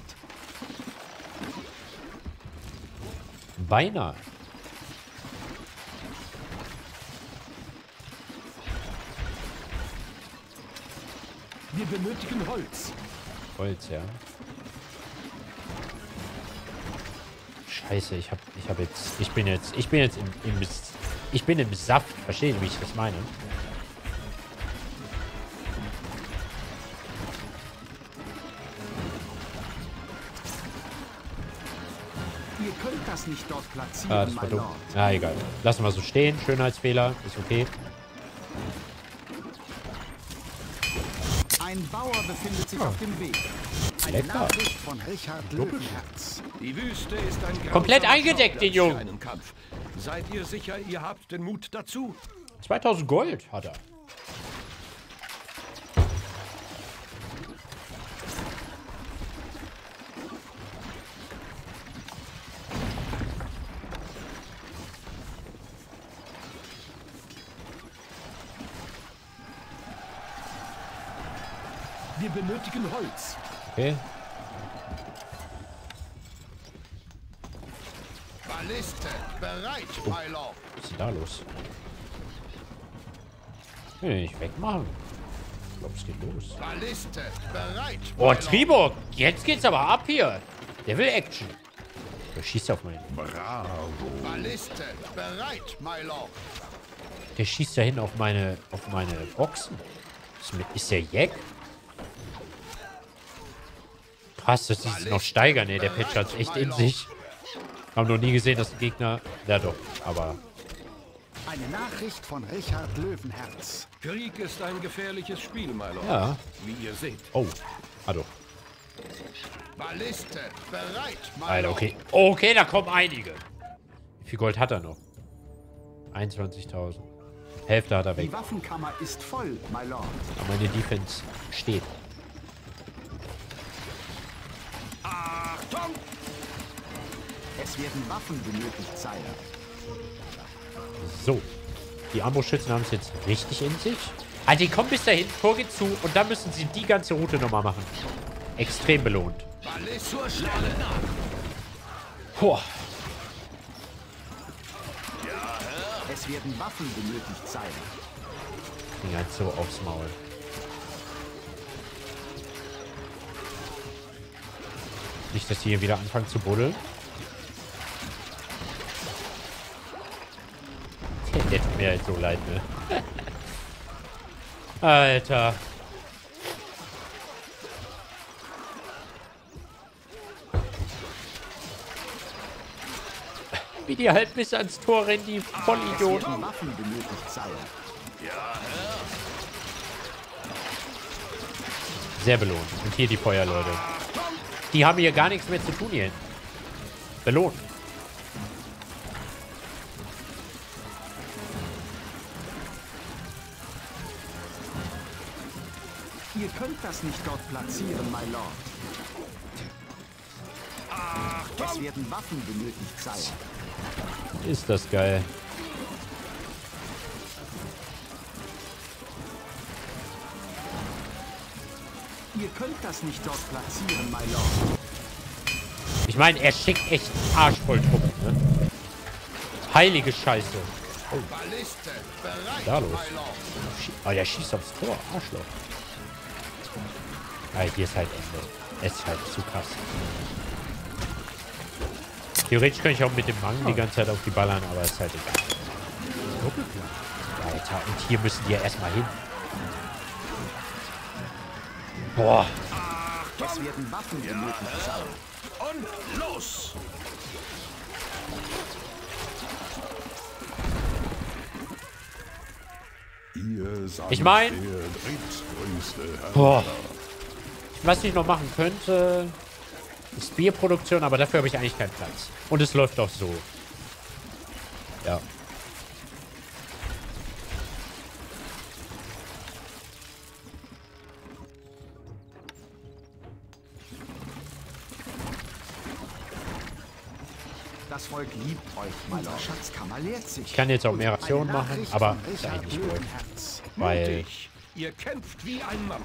Beinahe. Wir benötigen Holz. Holz, ja. Scheiße, ich bin jetzt im Saft. Verstehen, wie ich das meine? Ihr könnt das nicht dort platzieren, Ah, das war my dumm. Lord. Ah, egal. Lassen wir so stehen. Schönheitsfehler. Ist okay. Ein Bauer befindet sich auf dem Weg. Eine Lecker. Nachricht von Richard Löwenherz. Die Wüste ist ein Komplett grausamer eingedeckt, den Schauplatz Jungen. für einen Kampf. Seid ihr sicher, ihr habt den Mut dazu? 2000 Gold hat er. Wir benötigen Holz. Okay. Balliste bereit, my Lord. Was ist denn da los? Kann ich nicht wegmachen. Ich glaube, es geht los. Balliste bereit. Oh, my Lord. Triborg. Jetzt geht's aber ab hier. Der will Action. Der schießt auf meinen. Bravo. Balliste bereit, my Lord. Der schießt ja hin auf meine Boxen. Ist der Jack? Krass, dass die sich noch steigern, ey. Der Patch hat's echt in sich. Haben noch nie gesehen, dass ein Gegner... Ja doch, aber... Eine Nachricht von Richard Löwenherz. Krieg ist ein gefährliches Spiel, my Lord. Ja. Wie ihr seht. Oh, hallo. Balliste, bereit, my Alter, Lord. okay. Okay, da kommen einige. Wie viel Gold hat er noch? 21.000. Hälfte hat er weg. Die Waffenkammer ist voll, my Lord. Aber meine Defense steht. Achtung! Es werden Waffen benötigt, Sire. So. Die Armbrustschützen haben es jetzt richtig in sich. Also die kommen bis dahin, Tor geht zu und dann müssen sie die ganze Route nochmal machen. Extrem belohnt. Zur Stelle nach! Boah. Es werden Waffen benötigt, Sire. Ging halt so aufs Maul. Nicht, dass die hier wieder anfangen zu buddeln. Der tut mir halt so leid, ne? Alter. Wie die halt bis ans Tor rennen, die Vollidioten. Waffen benötigt, Sire. Sehr belohnt. Und hier die Feuerleute. Die haben hier gar nichts mehr zu tun hier hinten. Belohnt. Ihr könnt das nicht dort platzieren, my Lord. Es werden Waffen benötigt, Sire. Ist das geil. Ihr könnt das nicht dort platzieren, my Lord. Ich meine, er schickt echt arschvoll Truppen, ne? Heilige Scheiße. Oh. Balliste, bereit, Da los. my Lord. Oh, der schießt aufs Tor. Arschloch. Ah, hier ist halt Ende. Es ist halt zu krass. Theoretisch könnte ich auch mit dem Mang die ganze Zeit auf die ballern, aber ist halt egal. Alter, und hier müssen die ja erstmal hin. Boah. Es werden Waffen benötigt, Sire. Und los! Ihr seid Ich mein- der drittgrößte Herr. Boah. Was ich noch machen könnte, ist Bierproduktion, aber dafür habe ich eigentlich keinen Platz. Und es läuft auch so. Ja. Das Volk liebt euch, my Lord. Schatzkammer leert sich. Ich kann jetzt auch mehr Rationen Eine machen, Nachricht aber von ist Richard eigentlich nicht gut. Löwenherz. Weil Mutig. Ihr kämpft wie ein Mann.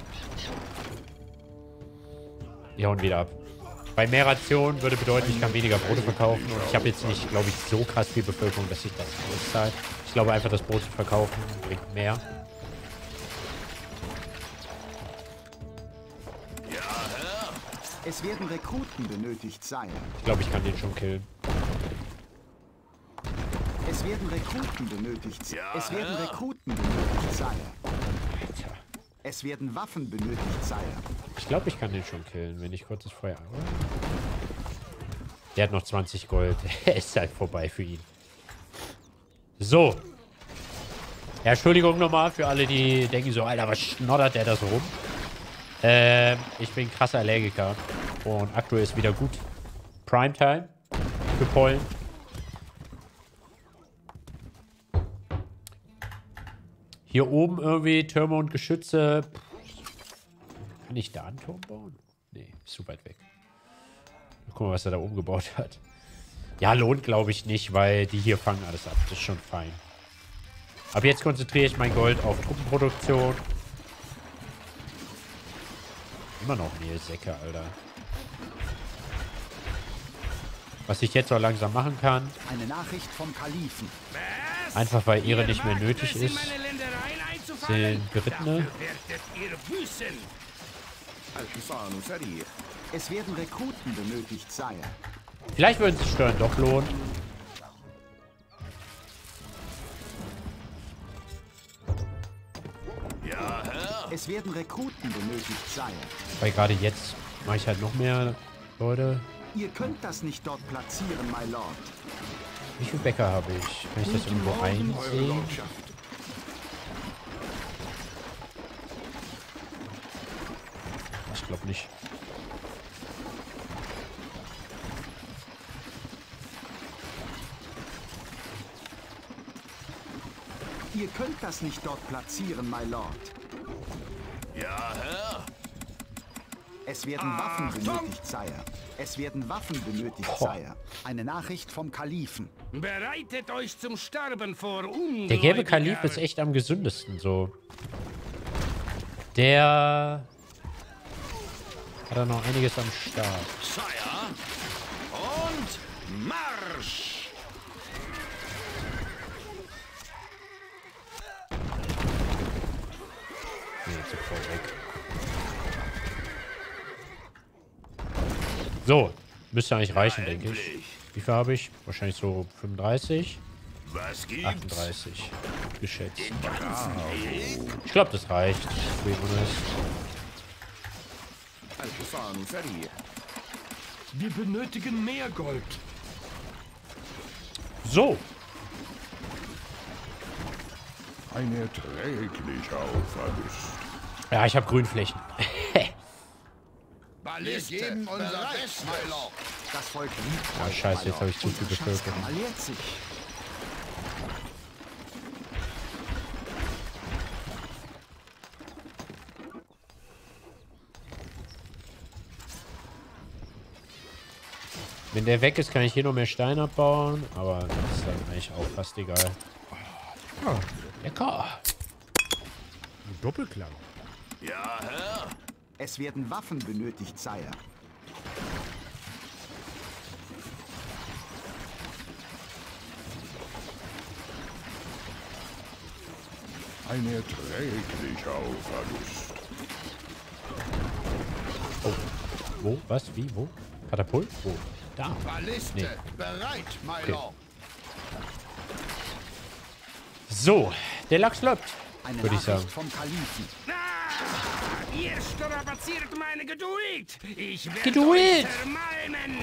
die hauen wieder ab. Bei mehr Rationen würde bedeuten, ich kann weniger Brote verkaufen. Und ich habe jetzt nicht, glaube ich, so krass viel Bevölkerung, dass ich das auszahle. Ich glaube einfach, das Brot zu verkaufen bringt mehr. Es werden Rekruten benötigt, Sire. Ich glaube, ich kann den schon killen. Es werden Rekruten benötigt. Es werden Rekruten benötigt, Sire. Alter. Es werden Waffen benötigt, Sire. Ich glaube, ich kann den schon killen, wenn ich kurz das Feuer... Der hat noch 20 Gold. Er ist halt vorbei für ihn. So. Ja, Entschuldigung nochmal für alle, die denken so, Alter, was schnoddert der da so rum? Ich bin krasser Allergiker. Und aktuell ist wieder gut Primetime für Pollen. Hier oben irgendwie Türme und Geschütze. Kann ich da einen Turm bauen? Nee, ist zu weit weg. Guck mal, was er da oben gebaut hat. Ja, lohnt glaube ich nicht, weil die hier fangen alles ab. Das ist schon fein. Ab jetzt konzentriere ich mein Gold auf Truppenproduktion. Immer noch Mehlsäcke, Alter. Was ich jetzt auch langsam machen kann. Eine Nachricht vom Kalifen. Einfach weil Ehre nicht mehr nötig ist. Sind Berittene. Es werden Rekruten benötigt, Sire. Vielleicht würden sich Steuern doch lohnen. Es werden Rekruten benötigt, Sire. Weil gerade jetzt mache ich halt noch mehr Leute. Ihr könnt das nicht dort platzieren, my Lord. Wie viele Bäcker habe ich? Kann ich das irgendwo einsehen? Ich glaube nicht. Ihr könnt das nicht dort platzieren, my Lord. Ja, Herr. Es werden Waffen benötigt, Sire. Es werden Waffen benötigt, Sire. Eine Nachricht vom Kalifen. Bereitet euch zum Sterben vor, Der gelbe Kalif ist echt am gesündesten, so. Der hat da noch einiges am Start. Sire. Und Marsch! Nee, zu voll weg. So, müsste eigentlich reichen, denke ich. Wie viel habe ich? Wahrscheinlich so 35. Was gibt's? 38. Geschätzt. Ich glaube, das reicht. Wie Wir benötigen mehr Gold. So. Ein erträglicher Verlust. Ja, ich habe Grünflächen. Wir geben unser Bestes, my Lord. Das Volk liebt Ah, scheiße, jetzt habe ich zu viel Bevölkerung. Alliert sich. Wenn der weg ist, kann ich hier noch mehr Steine abbauen. Aber das ist dann eigentlich auch fast egal. Ah, lecker. Doppelklang. Ja, Herr. Es werden Waffen benötigt, Sire. Ein erträglicher Verlust. Oh. Wo? Was? Wie? Wo? Katapult? Wo? Da. Balliste, Nee. bereit, my Okay. Lord. So, der Lachs läuft, Eine würde ich sagen. Nachricht vom Kalifen. Ah, ihr strapaziert meine Geduld. Ich werde Geduld. euch zermalmen.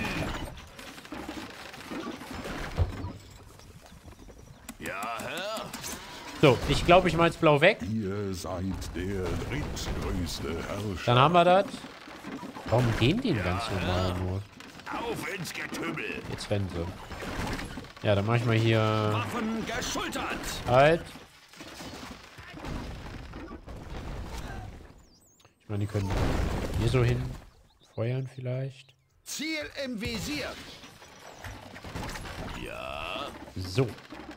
Ja, Herr. So, ich glaube, ich mache jetzt blau weg. Ihr seid der drittgrößte Herrscher. Dann haben wir das. Warum gehen die denn ganz normal nur? Auf ins Getümmel. Jetzt rennen sie. Ja, dann mache ich mal hier... Waffen geschultert. Halt. Ich meine, die können hier so hin feuern vielleicht. Ziel im Visier. Ja. So.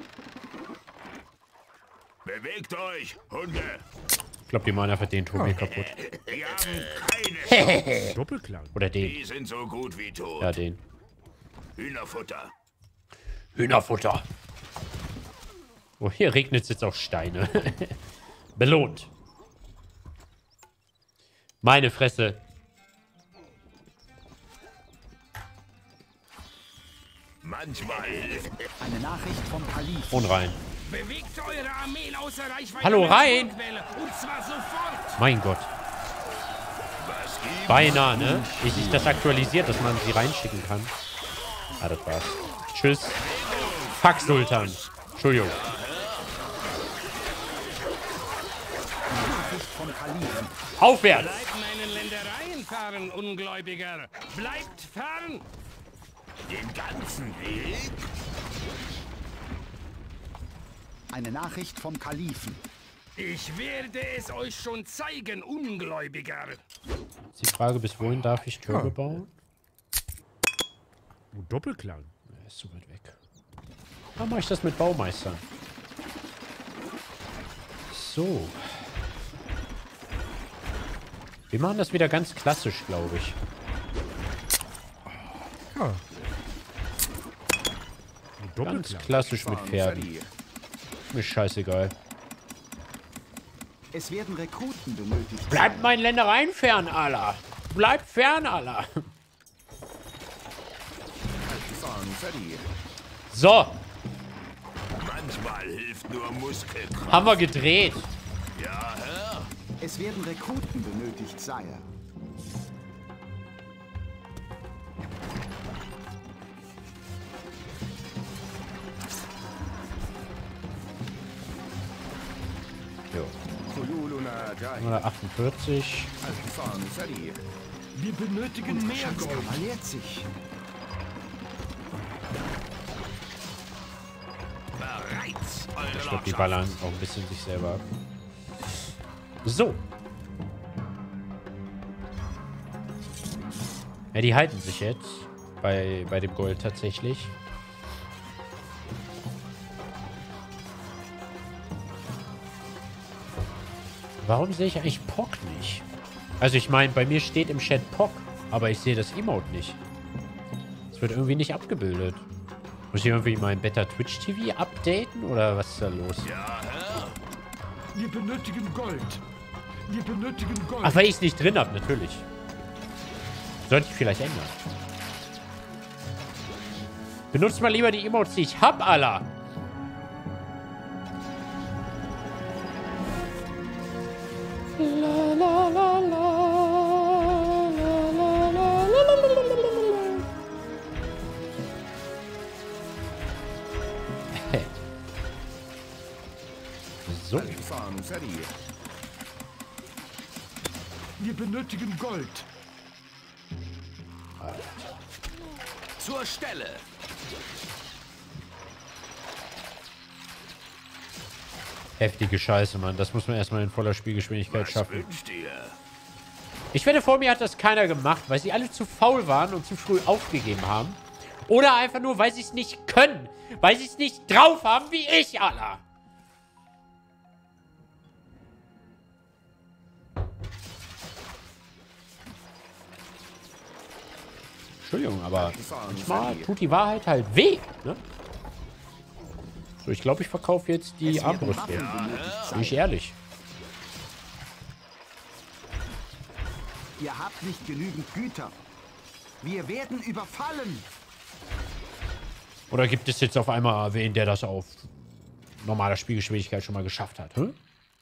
Bewegt euch, Hunde. Ich glaube, die machen einfach den Turm hier kaputt. Wir haben keine Chance. Doppelklang. Oder den. Die sind so gut wie tot. Ja, den. Hühnerfutter. Hühnerfutter. Oh, hier regnet es jetzt auch Steine. Belohnt. Meine Fresse. Manchmal. Eine Nachricht vom Kalifen. Und rein. Bewegt eure Armeen außer Reichweite. Hallo, der rein! Flutwelle, und zwar sofort. Mein Gott. Was gibt's? Beinahe, ne? Wie sich das aktualisiert, dass man sie reinschicken kann. Ah, das war's. Tschüss. Fuck, Sultan. Entschuldigung. Nachricht vom Kalifen. Aufwärts! Bleibt meinen Ländereien fern, Ungläubiger. Bleibt fern. Den ganzen Weg? Eine Nachricht vom Kalifen. Ich werde es euch schon zeigen, Ungläubiger. Ist die Frage, bis wohin darf ich Türme bauen? Doppelklang. Er ist zu weit weg. Dann mache ich das mit Baumeistern. So. Wir machen das wieder ganz klassisch, glaube ich. Ganz klassisch mit Pferden. Mir scheißegal. Es werden Rekruten benötigt. Bleibt meinen Ländereien fern, Allah. Bleibt fern, Allah. So, Manchmal hilft nur Muskelkraft. haben wir gedreht. Ja, Herr. Es werden Rekruten benötigt, Sire. Jo. 148. Wir benötigen mehr Schatz Gold. kavaliert sich. Bereit, Ich eure glaube, die Lordschaft. ballern auch ein bisschen sich selber ab. So. Ja, die halten sich jetzt bei dem Gold tatsächlich. Warum sehe ich eigentlich Pock nicht? Also ich meine, bei mir steht im Chat Pock, aber ich sehe das Emote nicht. Es wird irgendwie nicht abgebildet. Muss ich irgendwie mein Beta Twitch TV updaten oder was ist da los? Ja, Herr. Wir benötigen Gold. Wir benötigen Gold. Ach, weil ich es nicht drin habe, natürlich. Sollte ich vielleicht ändern. Benutzt mal lieber die Emotes, die ich hab, Allah. So. Wir benötigen Gold. Zur Stelle. Heftige Scheiße, Mann. Das muss man erstmal in voller Spielgeschwindigkeit Was schaffen. wünscht ihr? Ich wette, vor mir hat das keiner gemacht, weil sie alle zu faul waren und zu früh aufgegeben haben. Oder einfach nur, weil sie es nicht können. Weil sie es nicht drauf haben wie ich, Allah. Entschuldigung, aber manchmal tut die Wahrheit halt weh, ne? So, ich glaube, ich verkaufe jetzt die Armbrüste. Bin ich ehrlich. Ihr habt nicht genügend Güter. Wir werden überfallen. Oder gibt es jetzt auf einmal wen, der das auf normaler Spielgeschwindigkeit schon mal geschafft hat? Hm?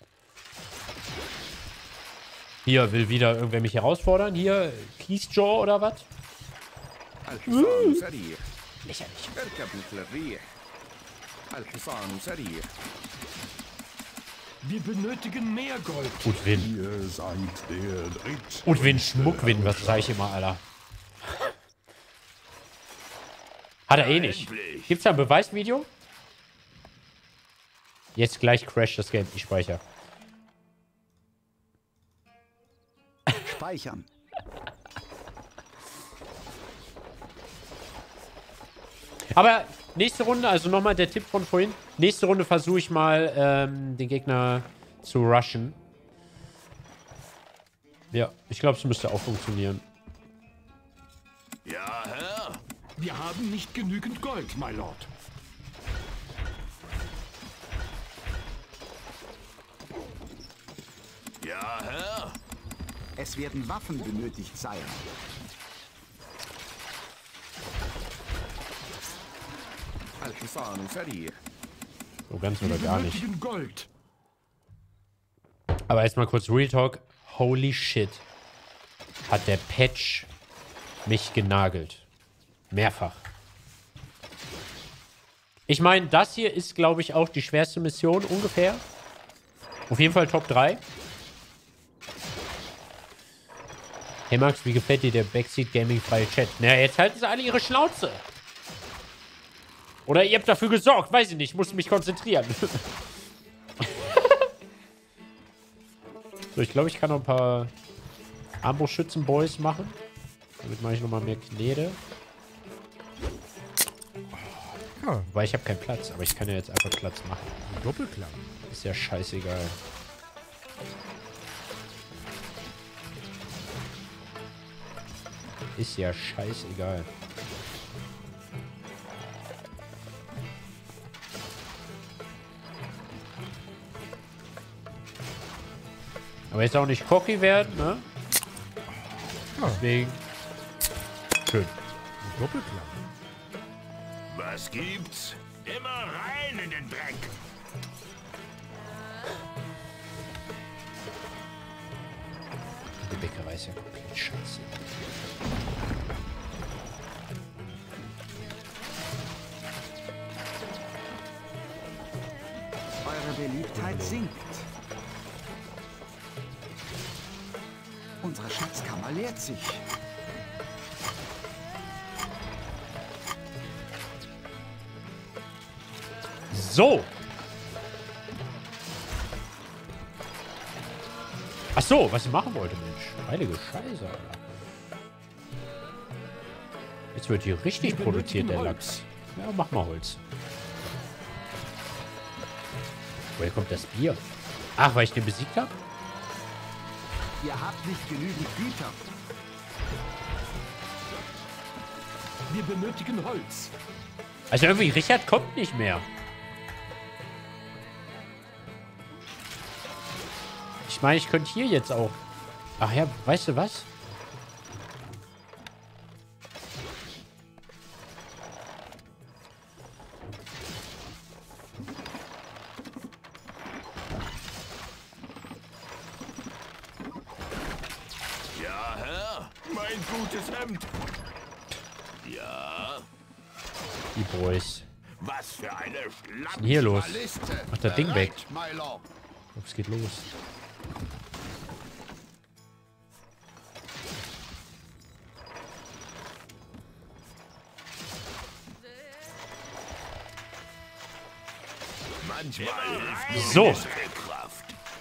Hier will wieder irgendwer mich herausfordern. Hier, Keysjaw oder was? Lächerlich. Wir benötigen mehr Gold. Und Win. Ihr seid der Dritt. Und Win, Schmuckwin, was sag ich immer, Alter. Hat er eh nicht. Gibt's da ein Beweisvideo? Jetzt gleich crasht das Game. Ich speichere. Speichern. Aber nächste Runde, also nochmal der Tipp von vorhin. Nächste Runde versuche ich mal, den Gegner zu rushen. Ja, ich glaube, es müsste auch funktionieren. Ja, Herr. Wir haben nicht genügend Gold, my Lord. Ja, Herr. Es werden Waffen benötigt, Sire. So ganz oder Wir gar nicht. benötigen Gold. Aber jetzt mal kurz Real Talk. Holy shit. Hat der Patch mich genagelt. Mehrfach. Ich meine, das hier ist, glaube ich, auch die schwerste Mission ungefähr. Auf jeden Fall Top 3. Hey Max, wie gefällt dir der Backseat Gaming freie Chat? Naja, jetzt halten sie alle ihre Schnauze. Oder ihr habt dafür gesorgt, weiß ich nicht, muss mich konzentrieren. So, ich glaube, ich kann noch ein paar Armbrustschützen-Boys machen. Damit mache ich nochmal mehr Knete. Ja, weil ich habe keinen Platz, aber ich kann ja jetzt einfach Platz machen. Doppelklang. Ist ja scheißegal. Ist ja scheißegal. Aber jetzt auch nicht cocky werden, ne? Deswegen. Schön. Doppelklang. Was gibt's? Immer rein in den Dreck. Die Bäckerei ist ja komplett scheiße. Eure Beliebtheit sinkt. Unsere Schatzkammer leert sich. So. Ach so, was ich machen wollte, Mensch. Heilige Scheiße, Alter. Jetzt wird hier richtig produziert, der Lachs. Ja, mach mal Holz. Woher kommt das Bier? Ach, weil ich den besiegt habe? Ihr habt nicht genügend Güter. Wir benötigen Holz. Also irgendwie, Richard kommt nicht mehr. Ich meine, ich könnte hier jetzt auch... Ach ja, weißt du was? Ja, Herr. Mein gutes Hemd. Ja. Die Boys. Was für eine Was ist denn hier los? Mach das Ding weg. Es geht los. Manchmal So. Muskelkraft.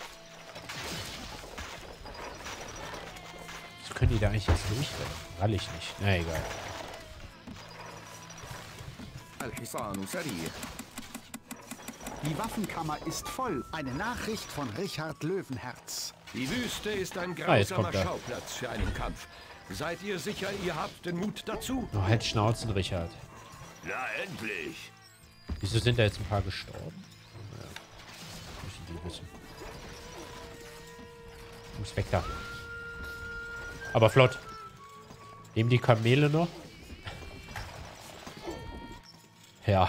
Was können die da eigentlich jetzt durchrennen? Weil ich nicht. Na egal. Die Waffenkammer ist voll. Eine Nachricht von Richard Löwenherz. Die Wüste ist ein jetzt grausamer kommt er. Schauplatz für einen Kampf. Seid ihr sicher, ihr habt den Mut dazu? Oh, halt Schnauzen, Richard. Na, endlich. Wieso sind da jetzt ein paar gestorben? Naja. Müssen die wissen. Muss weg da. Aber flott. Nehmen die Kamele noch? Ja.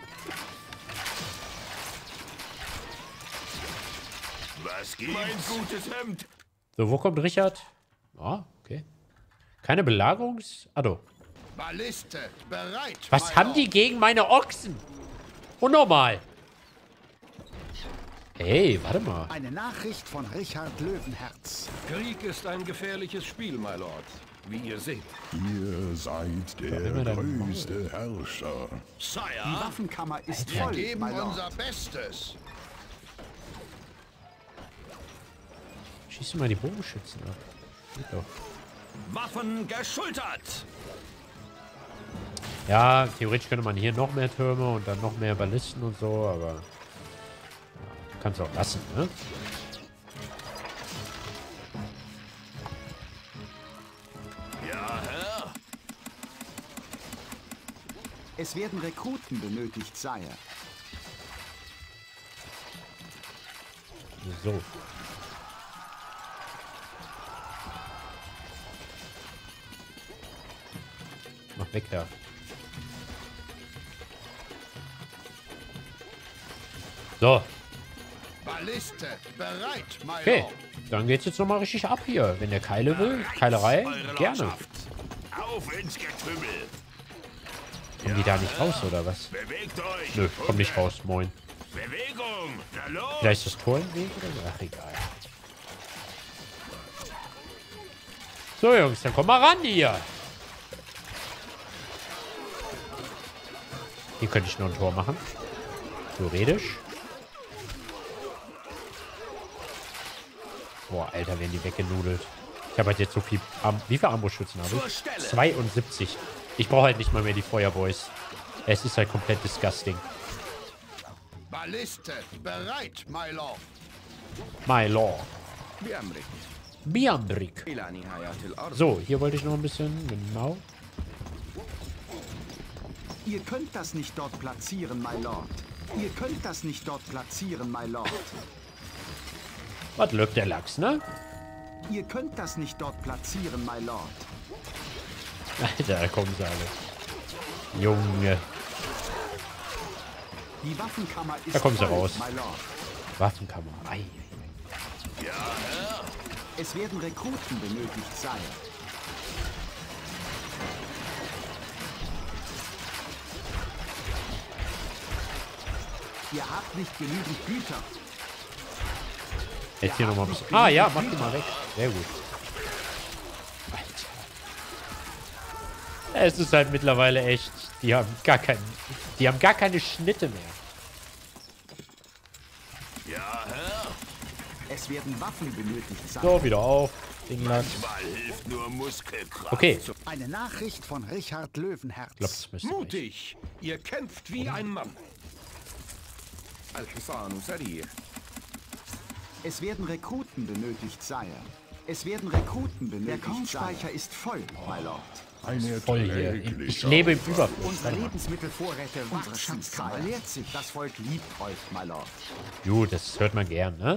Was gibt's? Mein gutes Hemd. So, wo kommt Richard? Ah, okay. Keine Belagerungs... Ado. Balliste, bereit. Was haben die gegen meine Ochsen? Unnormal. Hey, warte mal. Eine Nachricht von Richard Löwenherz. Krieg ist ein gefährliches Spiel, my Lord. Wie ihr seht. Ihr seid der immer dann größte Herrscher. Die Sire. Waffenkammer ist Wir voll, geben my Lord. unser Bestes. Schieß mal die Bogenschützen ab. Geht doch. Waffen geschultert. Ja, theoretisch könnte man hier noch mehr Türme und dann noch mehr Ballisten und so, aber... Ja, kannst auch lassen, ne? Ja, Herr. Es werden Rekruten benötigt, Sire. So. Mach weg da. So. Balliste, bereit, my Okay. Lord. Dann geht's jetzt nochmal richtig ab hier. Wenn der Keile will, Keilerei, Eure gerne. Lordschaft. Auf ins Getümmel. Kommen die da nicht raus, oder was? Bewegt euch. Nö, komm nicht raus, moin. Bewegung. Na los. Vielleicht ist das Tor im Weg oder so? Ach, egal. So, Jungs, dann komm mal ran hier. Hier könnte ich noch ein Tor machen. Theoretisch. Boah, Alter, werden die weggenudelt. Ich habe halt jetzt so viel... Wie viele Armbrustschützen habe ich? 72. Ich brauche halt nicht mal mehr die Feuerboys. Es ist halt komplett disgusting. Balliste, bereit, my Lord. My Lord. Biambrik. So, hier wollte ich noch ein bisschen... Genau. Ihr könnt das nicht dort platzieren, my Lord. Ihr könnt das nicht dort platzieren, my Lord. Was löbt der Lachs, ne? Ihr könnt das nicht dort platzieren, my Lord. Alter, da kommen sie alle. Junge. Die Waffenkammer ist Da kommen sie voll, raus. my Lord. Waffenkammer. Ei. Es werden Rekruten benötigt, Sire. Ihr habt nicht genügend Güter. Jetzt hier nochmal ein bisschen. Ah ja, mach die mal weg. Sehr gut. Es ist halt mittlerweile echt, die haben gar keine Schnitte mehr. Ja, Herr. Es werden Waffen benötigt sein. So, wieder auf. Dingland. Manchmal hilft nur Muskelkraft. Okay. Eine Nachricht von Richard Löwenherz. Ich glaube, das müsste reichen. Mutig! Ihr kämpft wie ein Mann. Al-Hisan Sari. Es werden Rekruten benötigt, Sire. Es werden Rekruten benötigt. Der Kornspeicher ist voll, my Lord. Voll hier. Ich lebe im Überfluss. Unsere Lebensmittelvorräte unsere Schatzkammer leert sich. Das Volk liebt euch, my Lord. Gut, das hört man gern, ne?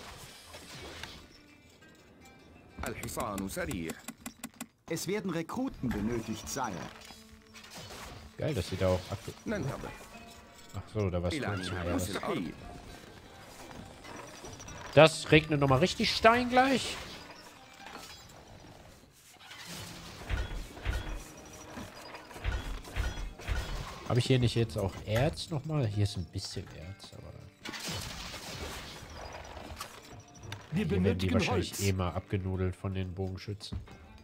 Al-Hisan Sari. Es werden Rekruten benötigt, Sire. Geil, dass sie da auch Nantabe. Ach so, da war's Ilan gut. Hamas al-Ardi. Das regnet nochmal richtig Stein gleich. Habe ich hier nicht jetzt auch Erz nochmal? Hier ist ein bisschen Erz, aber... Hier werden die wahrscheinlich eh mal abgenudelt von den Bogenschützen.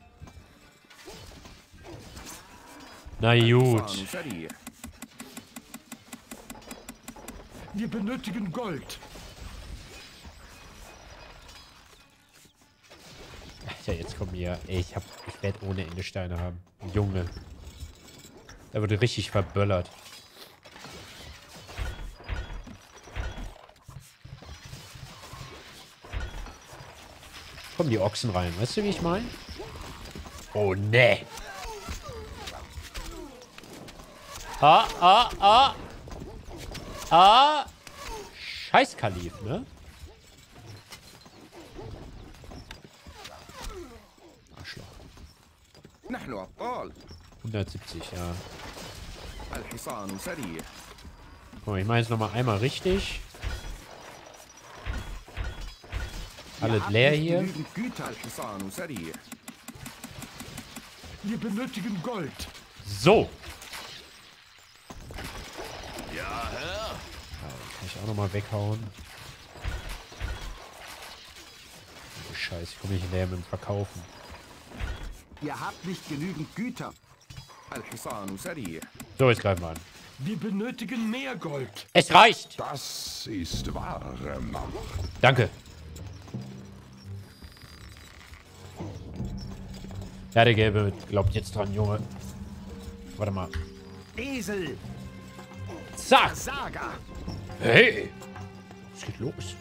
Na gut. Sari. Wir benötigen Gold. Alter, jetzt kommen hier... Ey, ich werde ohne Ende Steine haben. Junge. Da wurde richtig verböllert. Kommen die Ochsen rein. Weißt du, wie ich meine? Oh, ne. Scheiß Kalif, ne? Arschloch. 170, ja. Al-Hisan Sari. Guck mal, ich mache jetzt nochmal einmal richtig. Alles leer hier. Güter. Al-Hisan Sari. Wir benötigen Gold. So. Ja, Herr. Kann ich auch nochmal weghauen. Oh, Scheiße, ich komme nicht hinterher mit dem Verkaufen. Ihr habt nicht genügend Güter. Al-Hisan Sari. So, jetzt greifen wir an. Wir benötigen mehr Gold. Es reicht! Das ist wahre Macht. Danke. Ja, der Gelbe glaubt jetzt dran, Junge. Warte mal. Esel. Zack! Saga. Hey! Was geht los?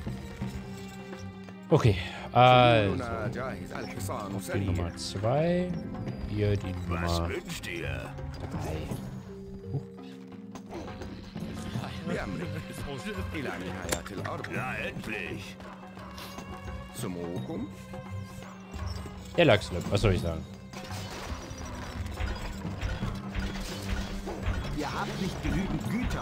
Okay, also. Al-Hisan Die Sari. Nummer 2. Hier die Was Nummer wünscht ihr? 3. بأمرك إلى نهاية الأرض. Ja, endlich. سموكم. Der Lachslip, was soll ich sagen? Ihr habt nicht genügend Güter.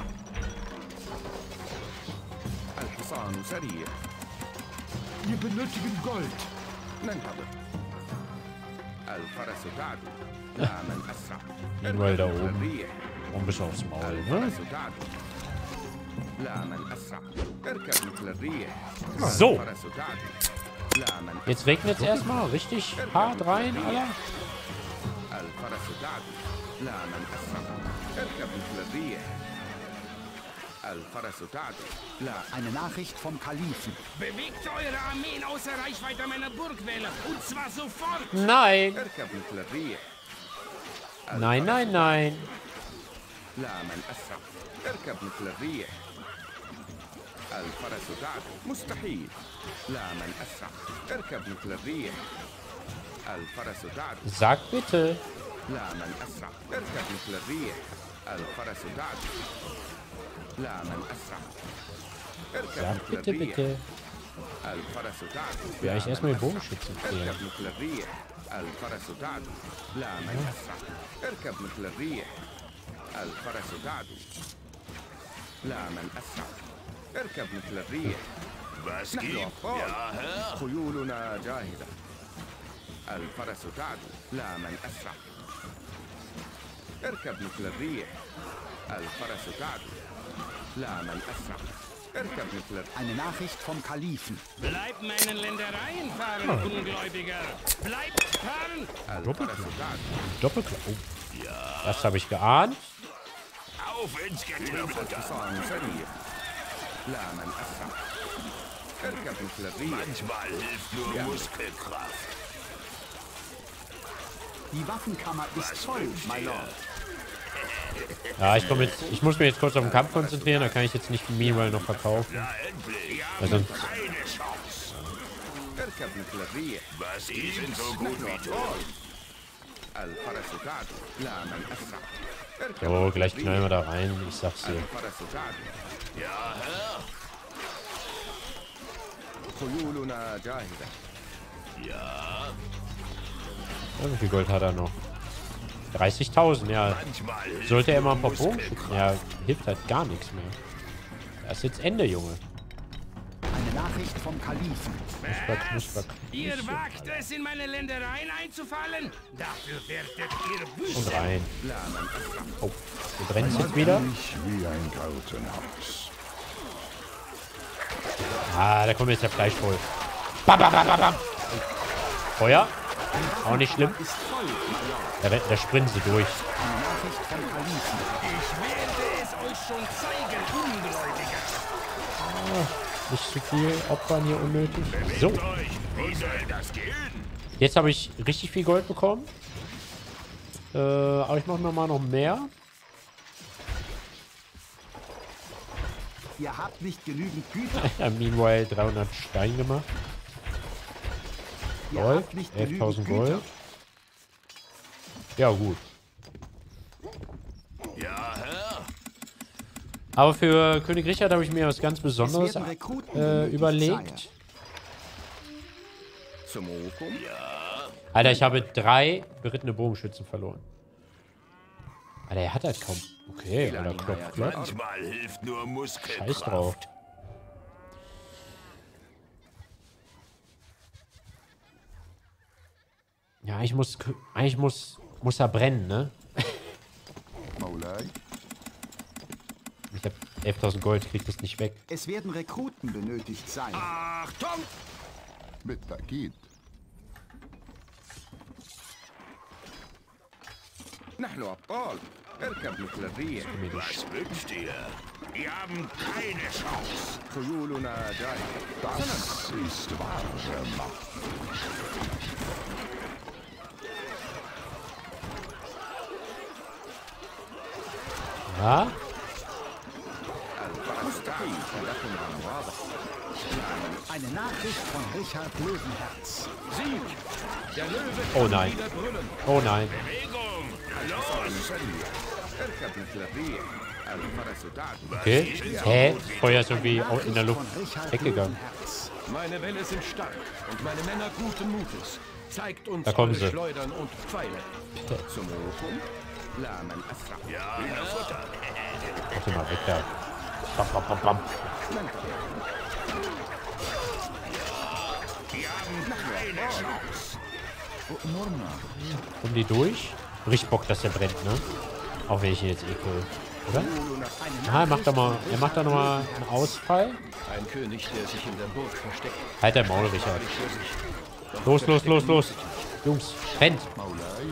الحصان سريع. Wir benötigen Gold. ننتظر. الفرس تعدو. لا من أسرع. Überall da اركب oben. الريح. Und bis aufs Maul, ne? الفرس تعدو. لا من أسرع. اركب مثل الريح. So. الفرس تعدو. لا من أسرع. Jetzt regnet es erstmal richtig hart rein, Alter. الفرس تعدو. لا من أسرع. اركب مثل الريح. الفرس تعدو. لا. Eine Nachricht vom Kalifen. Bewegt eure Armeen außer Reichweite meiner Burgwälle. Und zwar sofort. Nein! اركب مثل الريح. Nein, nein, nein. لا من أسرع. اركب مثل الريح. الفرس تعدو. مستحيل. لا من أسرع. اركب مثل الريح. الفرس تعدو. Sag bitte. لا من أسرع. اركب مثل الريح. الفرس تعدو. لا من أسرع. اركب Sag مثل bitte, الريح. bitte. الفرس تعدو. Ich will eigentlich erstmal den Bogenschützen اركب kriegen. مثل الريح. الفرس تعدو. لا من أسرع. اركب مثل الريح. الفرس تعدو. لا من أسرع. اركب مثل الريح. Was نحن gibt? أبطال. Ja, Herr. خيولنا جاهزة. الفرس تعدو. لا من أسرع. اركب مثل الريح. الفرس تعدو. لا من أسرع. اركب مثل الريح. Eine Nachricht vom Kalifen. Bleibt meinen Ländereien fahren, Ungläubiger. Bleibt fahren. الفرس تعدو. Doppelklau. Oh. Das habe ich geahnt. Auf ins Getümmel. Manchmal hilft nur Muskelkraft. Die Waffenkammer ist voll, my Lord. Ja, ich komme jetzt. Ich muss mich jetzt kurz auf den Kampf konzentrieren. Da kann ich jetzt nicht Meanwhile noch verkaufen. Weil sonst. Was sind so gut wie tot? So, gleich knallen wir da rein. Ich sag's dir. Ja, Herr. Ja. Wie viel Gold hat er noch? 30.000, ja. Sollte er mal ein paar Bogenschützen. Ja, hilft halt gar nichts mehr. Das ist jetzt Ende, Junge. Eine Nachricht vom Kalifen. Knusper. Ihr wagt es, in meine Ländereien einzufallen? Dafür werdet ihr Wüste. Und rein. Oh, wir brennen es jetzt wieder. Wie ein Gartenhaus. Ah, da kommt jetzt der Fleischvoll. Bam, bam, bam, bam, bam. Feuer. Auch nicht schlimm. Da sprinten sie durch. Eine Nachricht vom Kalifen. Ich werde es euch schon zeigen, Ungläubiger. Nicht zu viel opfern hier unnötig. So. Wie soll das gehen? Jetzt habe ich richtig viel Gold bekommen. Aber ich mache mir mal noch mehr. Ihr habt nicht genügend Güter. Ja, meanwhile 300 Stein gemacht. Ihr Gold. habt nicht 11.000 genügend Gold. Güter. Ja, gut. Ja, Herr. Aber für König Richard habe ich mir was ganz Besonderes werden Rekruten benötigt, überlegt. Sire. Alter, ich habe 3 berittene Bogenschützen verloren. Alter, er hat halt kaum... Okay, Alter, klopft. Manchmal hilft nur Muskelkraft. Scheiß drauf. Ja, eigentlich muss er brennen, ne? مولاي Ich habe 11.000 Gold, krieg das nicht weg. Es werden Rekruten benötigt sein. Achtung! بالتأكيد. نحن أبطال. اركب مثل الريح. Was wünscht ihr? Wir haben keine Chance. خيولنا جاهزة. Das ist wahre Macht. Ja? Eine Nachricht von Richard Löwenherz. Oh nein. Oh nein. Bewegung! Los! اركب مثل الريح. الفرس تعدو. Okay. Hä? Feuer ist irgendwie auch in der Luft Von Richard weggegangen. Löwenherz. Meine Wälle sind stark und meine Männer guten Mutes. Zeigt uns Da kommen eure sie. Schleudern und Pfeile. سموكم. لا من أسرع. Ja, Herr. Warte mal, weg da. Bam, bam, bam, bam. Wir haben keine Chance. Kommen die durch? Richtig Bock, dass der brennt, ne? Auch wenn ich ihn jetzt ekel. Oder? Ah, er macht da nochmal einen Ausfall. Ein König, der sich in der Burg versteckt. Halt dein Maul, Richard. Los, los, los, los. Jungs, rennt. مولاي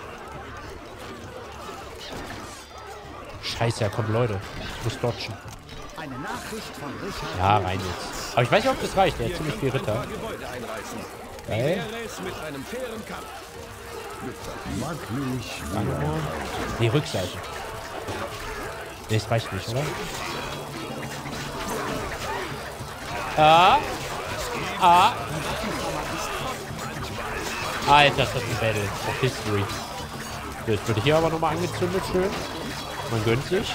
Scheiße, da kommen Leute. Ich muss dodgen. Eine Nachricht von Richard Ja, rein jetzt. Aber ich weiß nicht, ob das reicht. Der hat ziemlich viel Ritter. Gebäude einreißen. Geil. Wäre es mit einem fairen Kampf. Mag mich Nee, Rückseite. Nee, das reicht nicht, oder? Alter, ist das ein Battle of History. So, jetzt wird hier aber nochmal angezündet, schön. Man gönnt sich.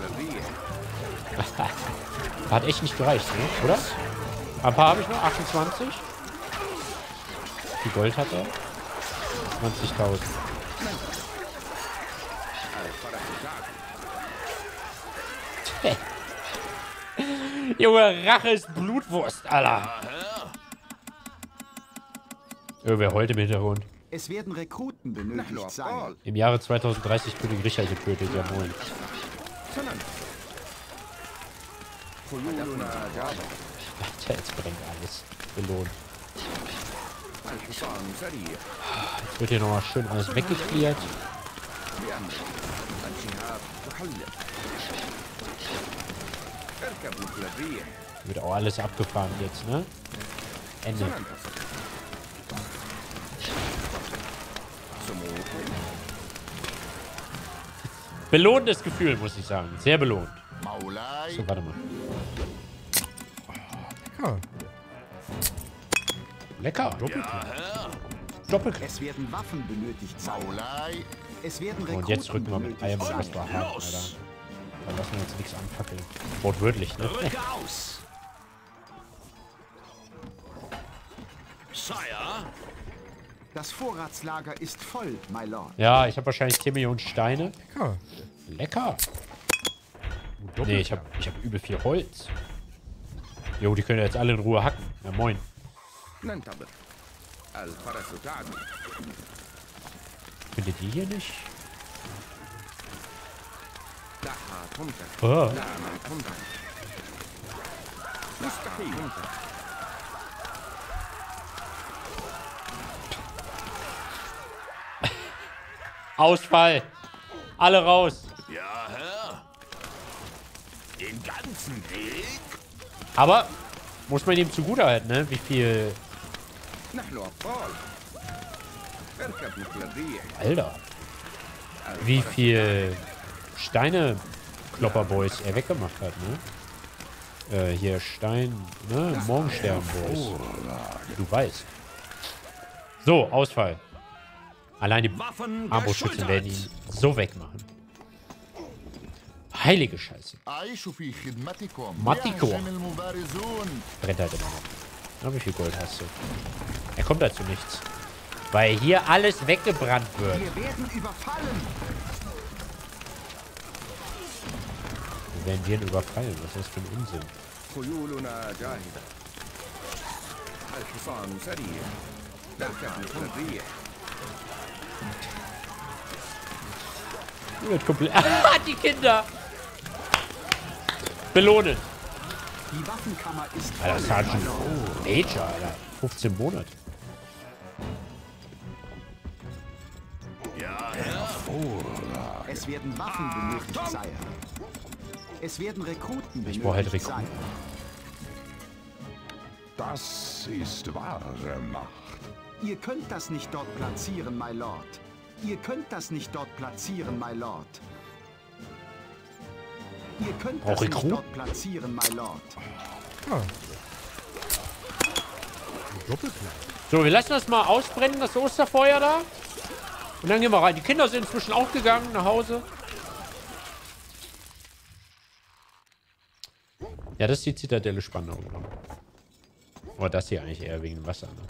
Hat echt nicht gereicht, ne? Oder? Ein paar habe ich noch, 28. Wie viel Gold hat er? 20.000. Junge, Rache ist Blutwurst, Alter. Wer heult im Hintergrund? Es werden Rekruten benötigt sein. Im Jahre 2030 König Richard getötet, ja moin. Jetzt brennt alles. Belohnt. Jetzt wird hier nochmal schön alles weggeklärt. بأمرك. الشهاب تحلق. اركب مثل الريح. Wird auch alles abgefahren jetzt, ne? Ende. سننتصر. سموكم. Belohnendes Gefühl, muss ich sagen. Sehr belohnt. مولاي. So, warte mal. Lecker. Doppelknapp. Es werden Waffen benötigt sein. مولاي. Es werden Und Rekruten jetzt rücken wir mit Eier benötigt und das sein. war hart, Alter. Da lassen wir jetzt nichts anfackeln. Wortwörtlich, ne? Rücke aus! Sire? Das Vorratslager ist voll, my lord. Ja, ich habe wahrscheinlich 10 Millionen Steine. Lecker. Nee, ich hab übel viel Holz. Jo, die können jetzt alle in Ruhe hacken. Ja, moin. ننتظر. الفرس تعدو. Findet ihr hier nicht? دعها تمطر. Oh. لا من تمطر. مستحيل تمطر. Ausfall. Alle raus. Ja, Herr. Den ganzen Weg? Aber muss man ihm zugutehalten, ne? Wie viel... نحن أبطال. اركب مثل الريح. Alter. Wie viel Steine Klopperboys er weggemacht hat, ne? Hier Stein, ne? Morgensternboys. Du weißt. So, Ausfall. Allein die Armbrustschützen werden ihn so wegmachen. Heilige Scheiße. أعيش في خدمتكم. ماتيكو. يهجم المبارزون. Brennt halt immer noch. Na, wie viel Gold hast du? Er kommt dazu nichts. Weil hier alles weggebrannt wird. Wir werden überfallen. Wir werden wir überfallen. Was ist das für ein Unsinn? خيولنا جاهزة. الحصان سريع. اركب مثل الريح. Die wird komplett... die Kinder! Belohnen. Die Waffenkammer ist Alter, voll. Sergeant Major, Alter. 15 Monate. Ja, Herr. Es werden Waffen benötigt, Sire. Es werden Rekruten Ich brauche halt benötigt Rekruten. sein. Das ist wahre Macht. Ihr könnt das nicht dort platzieren, my lord. Ihr könnt das nicht dort platzieren, my lord. Ihr könnt Auch das nicht Rekruten? dort platzieren, my lord. So, wir lassen das mal ausbrennen, das Osterfeuer da. Und dann gehen wir rein. Die Kinder sind inzwischen auch gegangen nach Hause. Ja, das ist die Zitadelle Spandau. Aber das hier eigentlich eher wegen dem Wasser. Ne?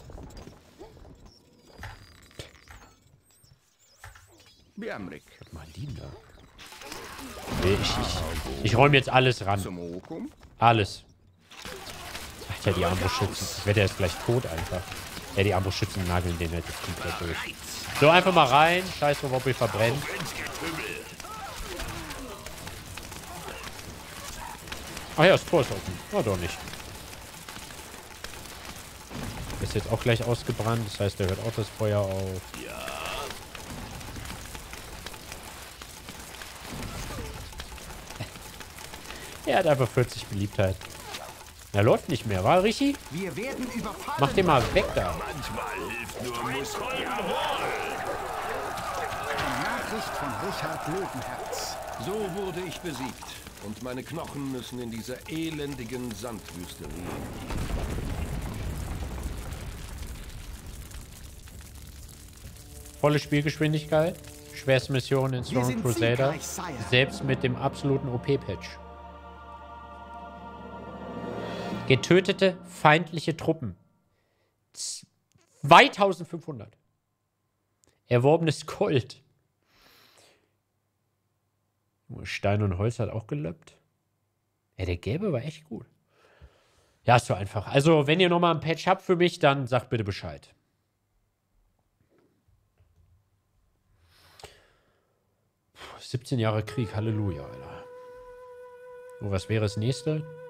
بأمرك. Was machen die denn da? Nee, ich räume jetzt alles ran. سموكم. Alles. Alter, die Armbrustschützen. Ich werde jetzt gleich tot einfach. Ja, die Armbrustschützen nageln den halt jetzt komplett durch. So, einfach mal rein. Scheiß drauf, ob ihr verbrennt. Ach ja, das Tor ist offen. Na doch nicht. Ist jetzt auch gleich ausgebrannt. Das heißt, er hört auch das Feuer auf. Er hat einfach 40 Beliebtheit. Er läuft nicht mehr, war richtig? Wir werden überfallen. Mach den mal weg da. Manchmal hilft nur Muskeln. Nachricht von Richard Löwenherz. So wurde ich besiegt. Und meine Knochen müssen in dieser elendigen Sandwüste liegen. Volle Spielgeschwindigkeit. Schwerste Mission in Wir Storm sind Crusader. siegreich, Sire. Selbst mit dem absoluten OP-Patch. Getötete feindliche Truppen. 2500. Erworbenes Gold. Stein und Holz hat auch gelöppt. Ja, der gelbe war echt gut. Ja, ist so einfach. Also, wenn ihr nochmal ein Patch habt für mich, dann sagt bitte Bescheid. Puh, 17 Jahre Krieg, Halleluja, Alter. Oh, was wäre das nächste?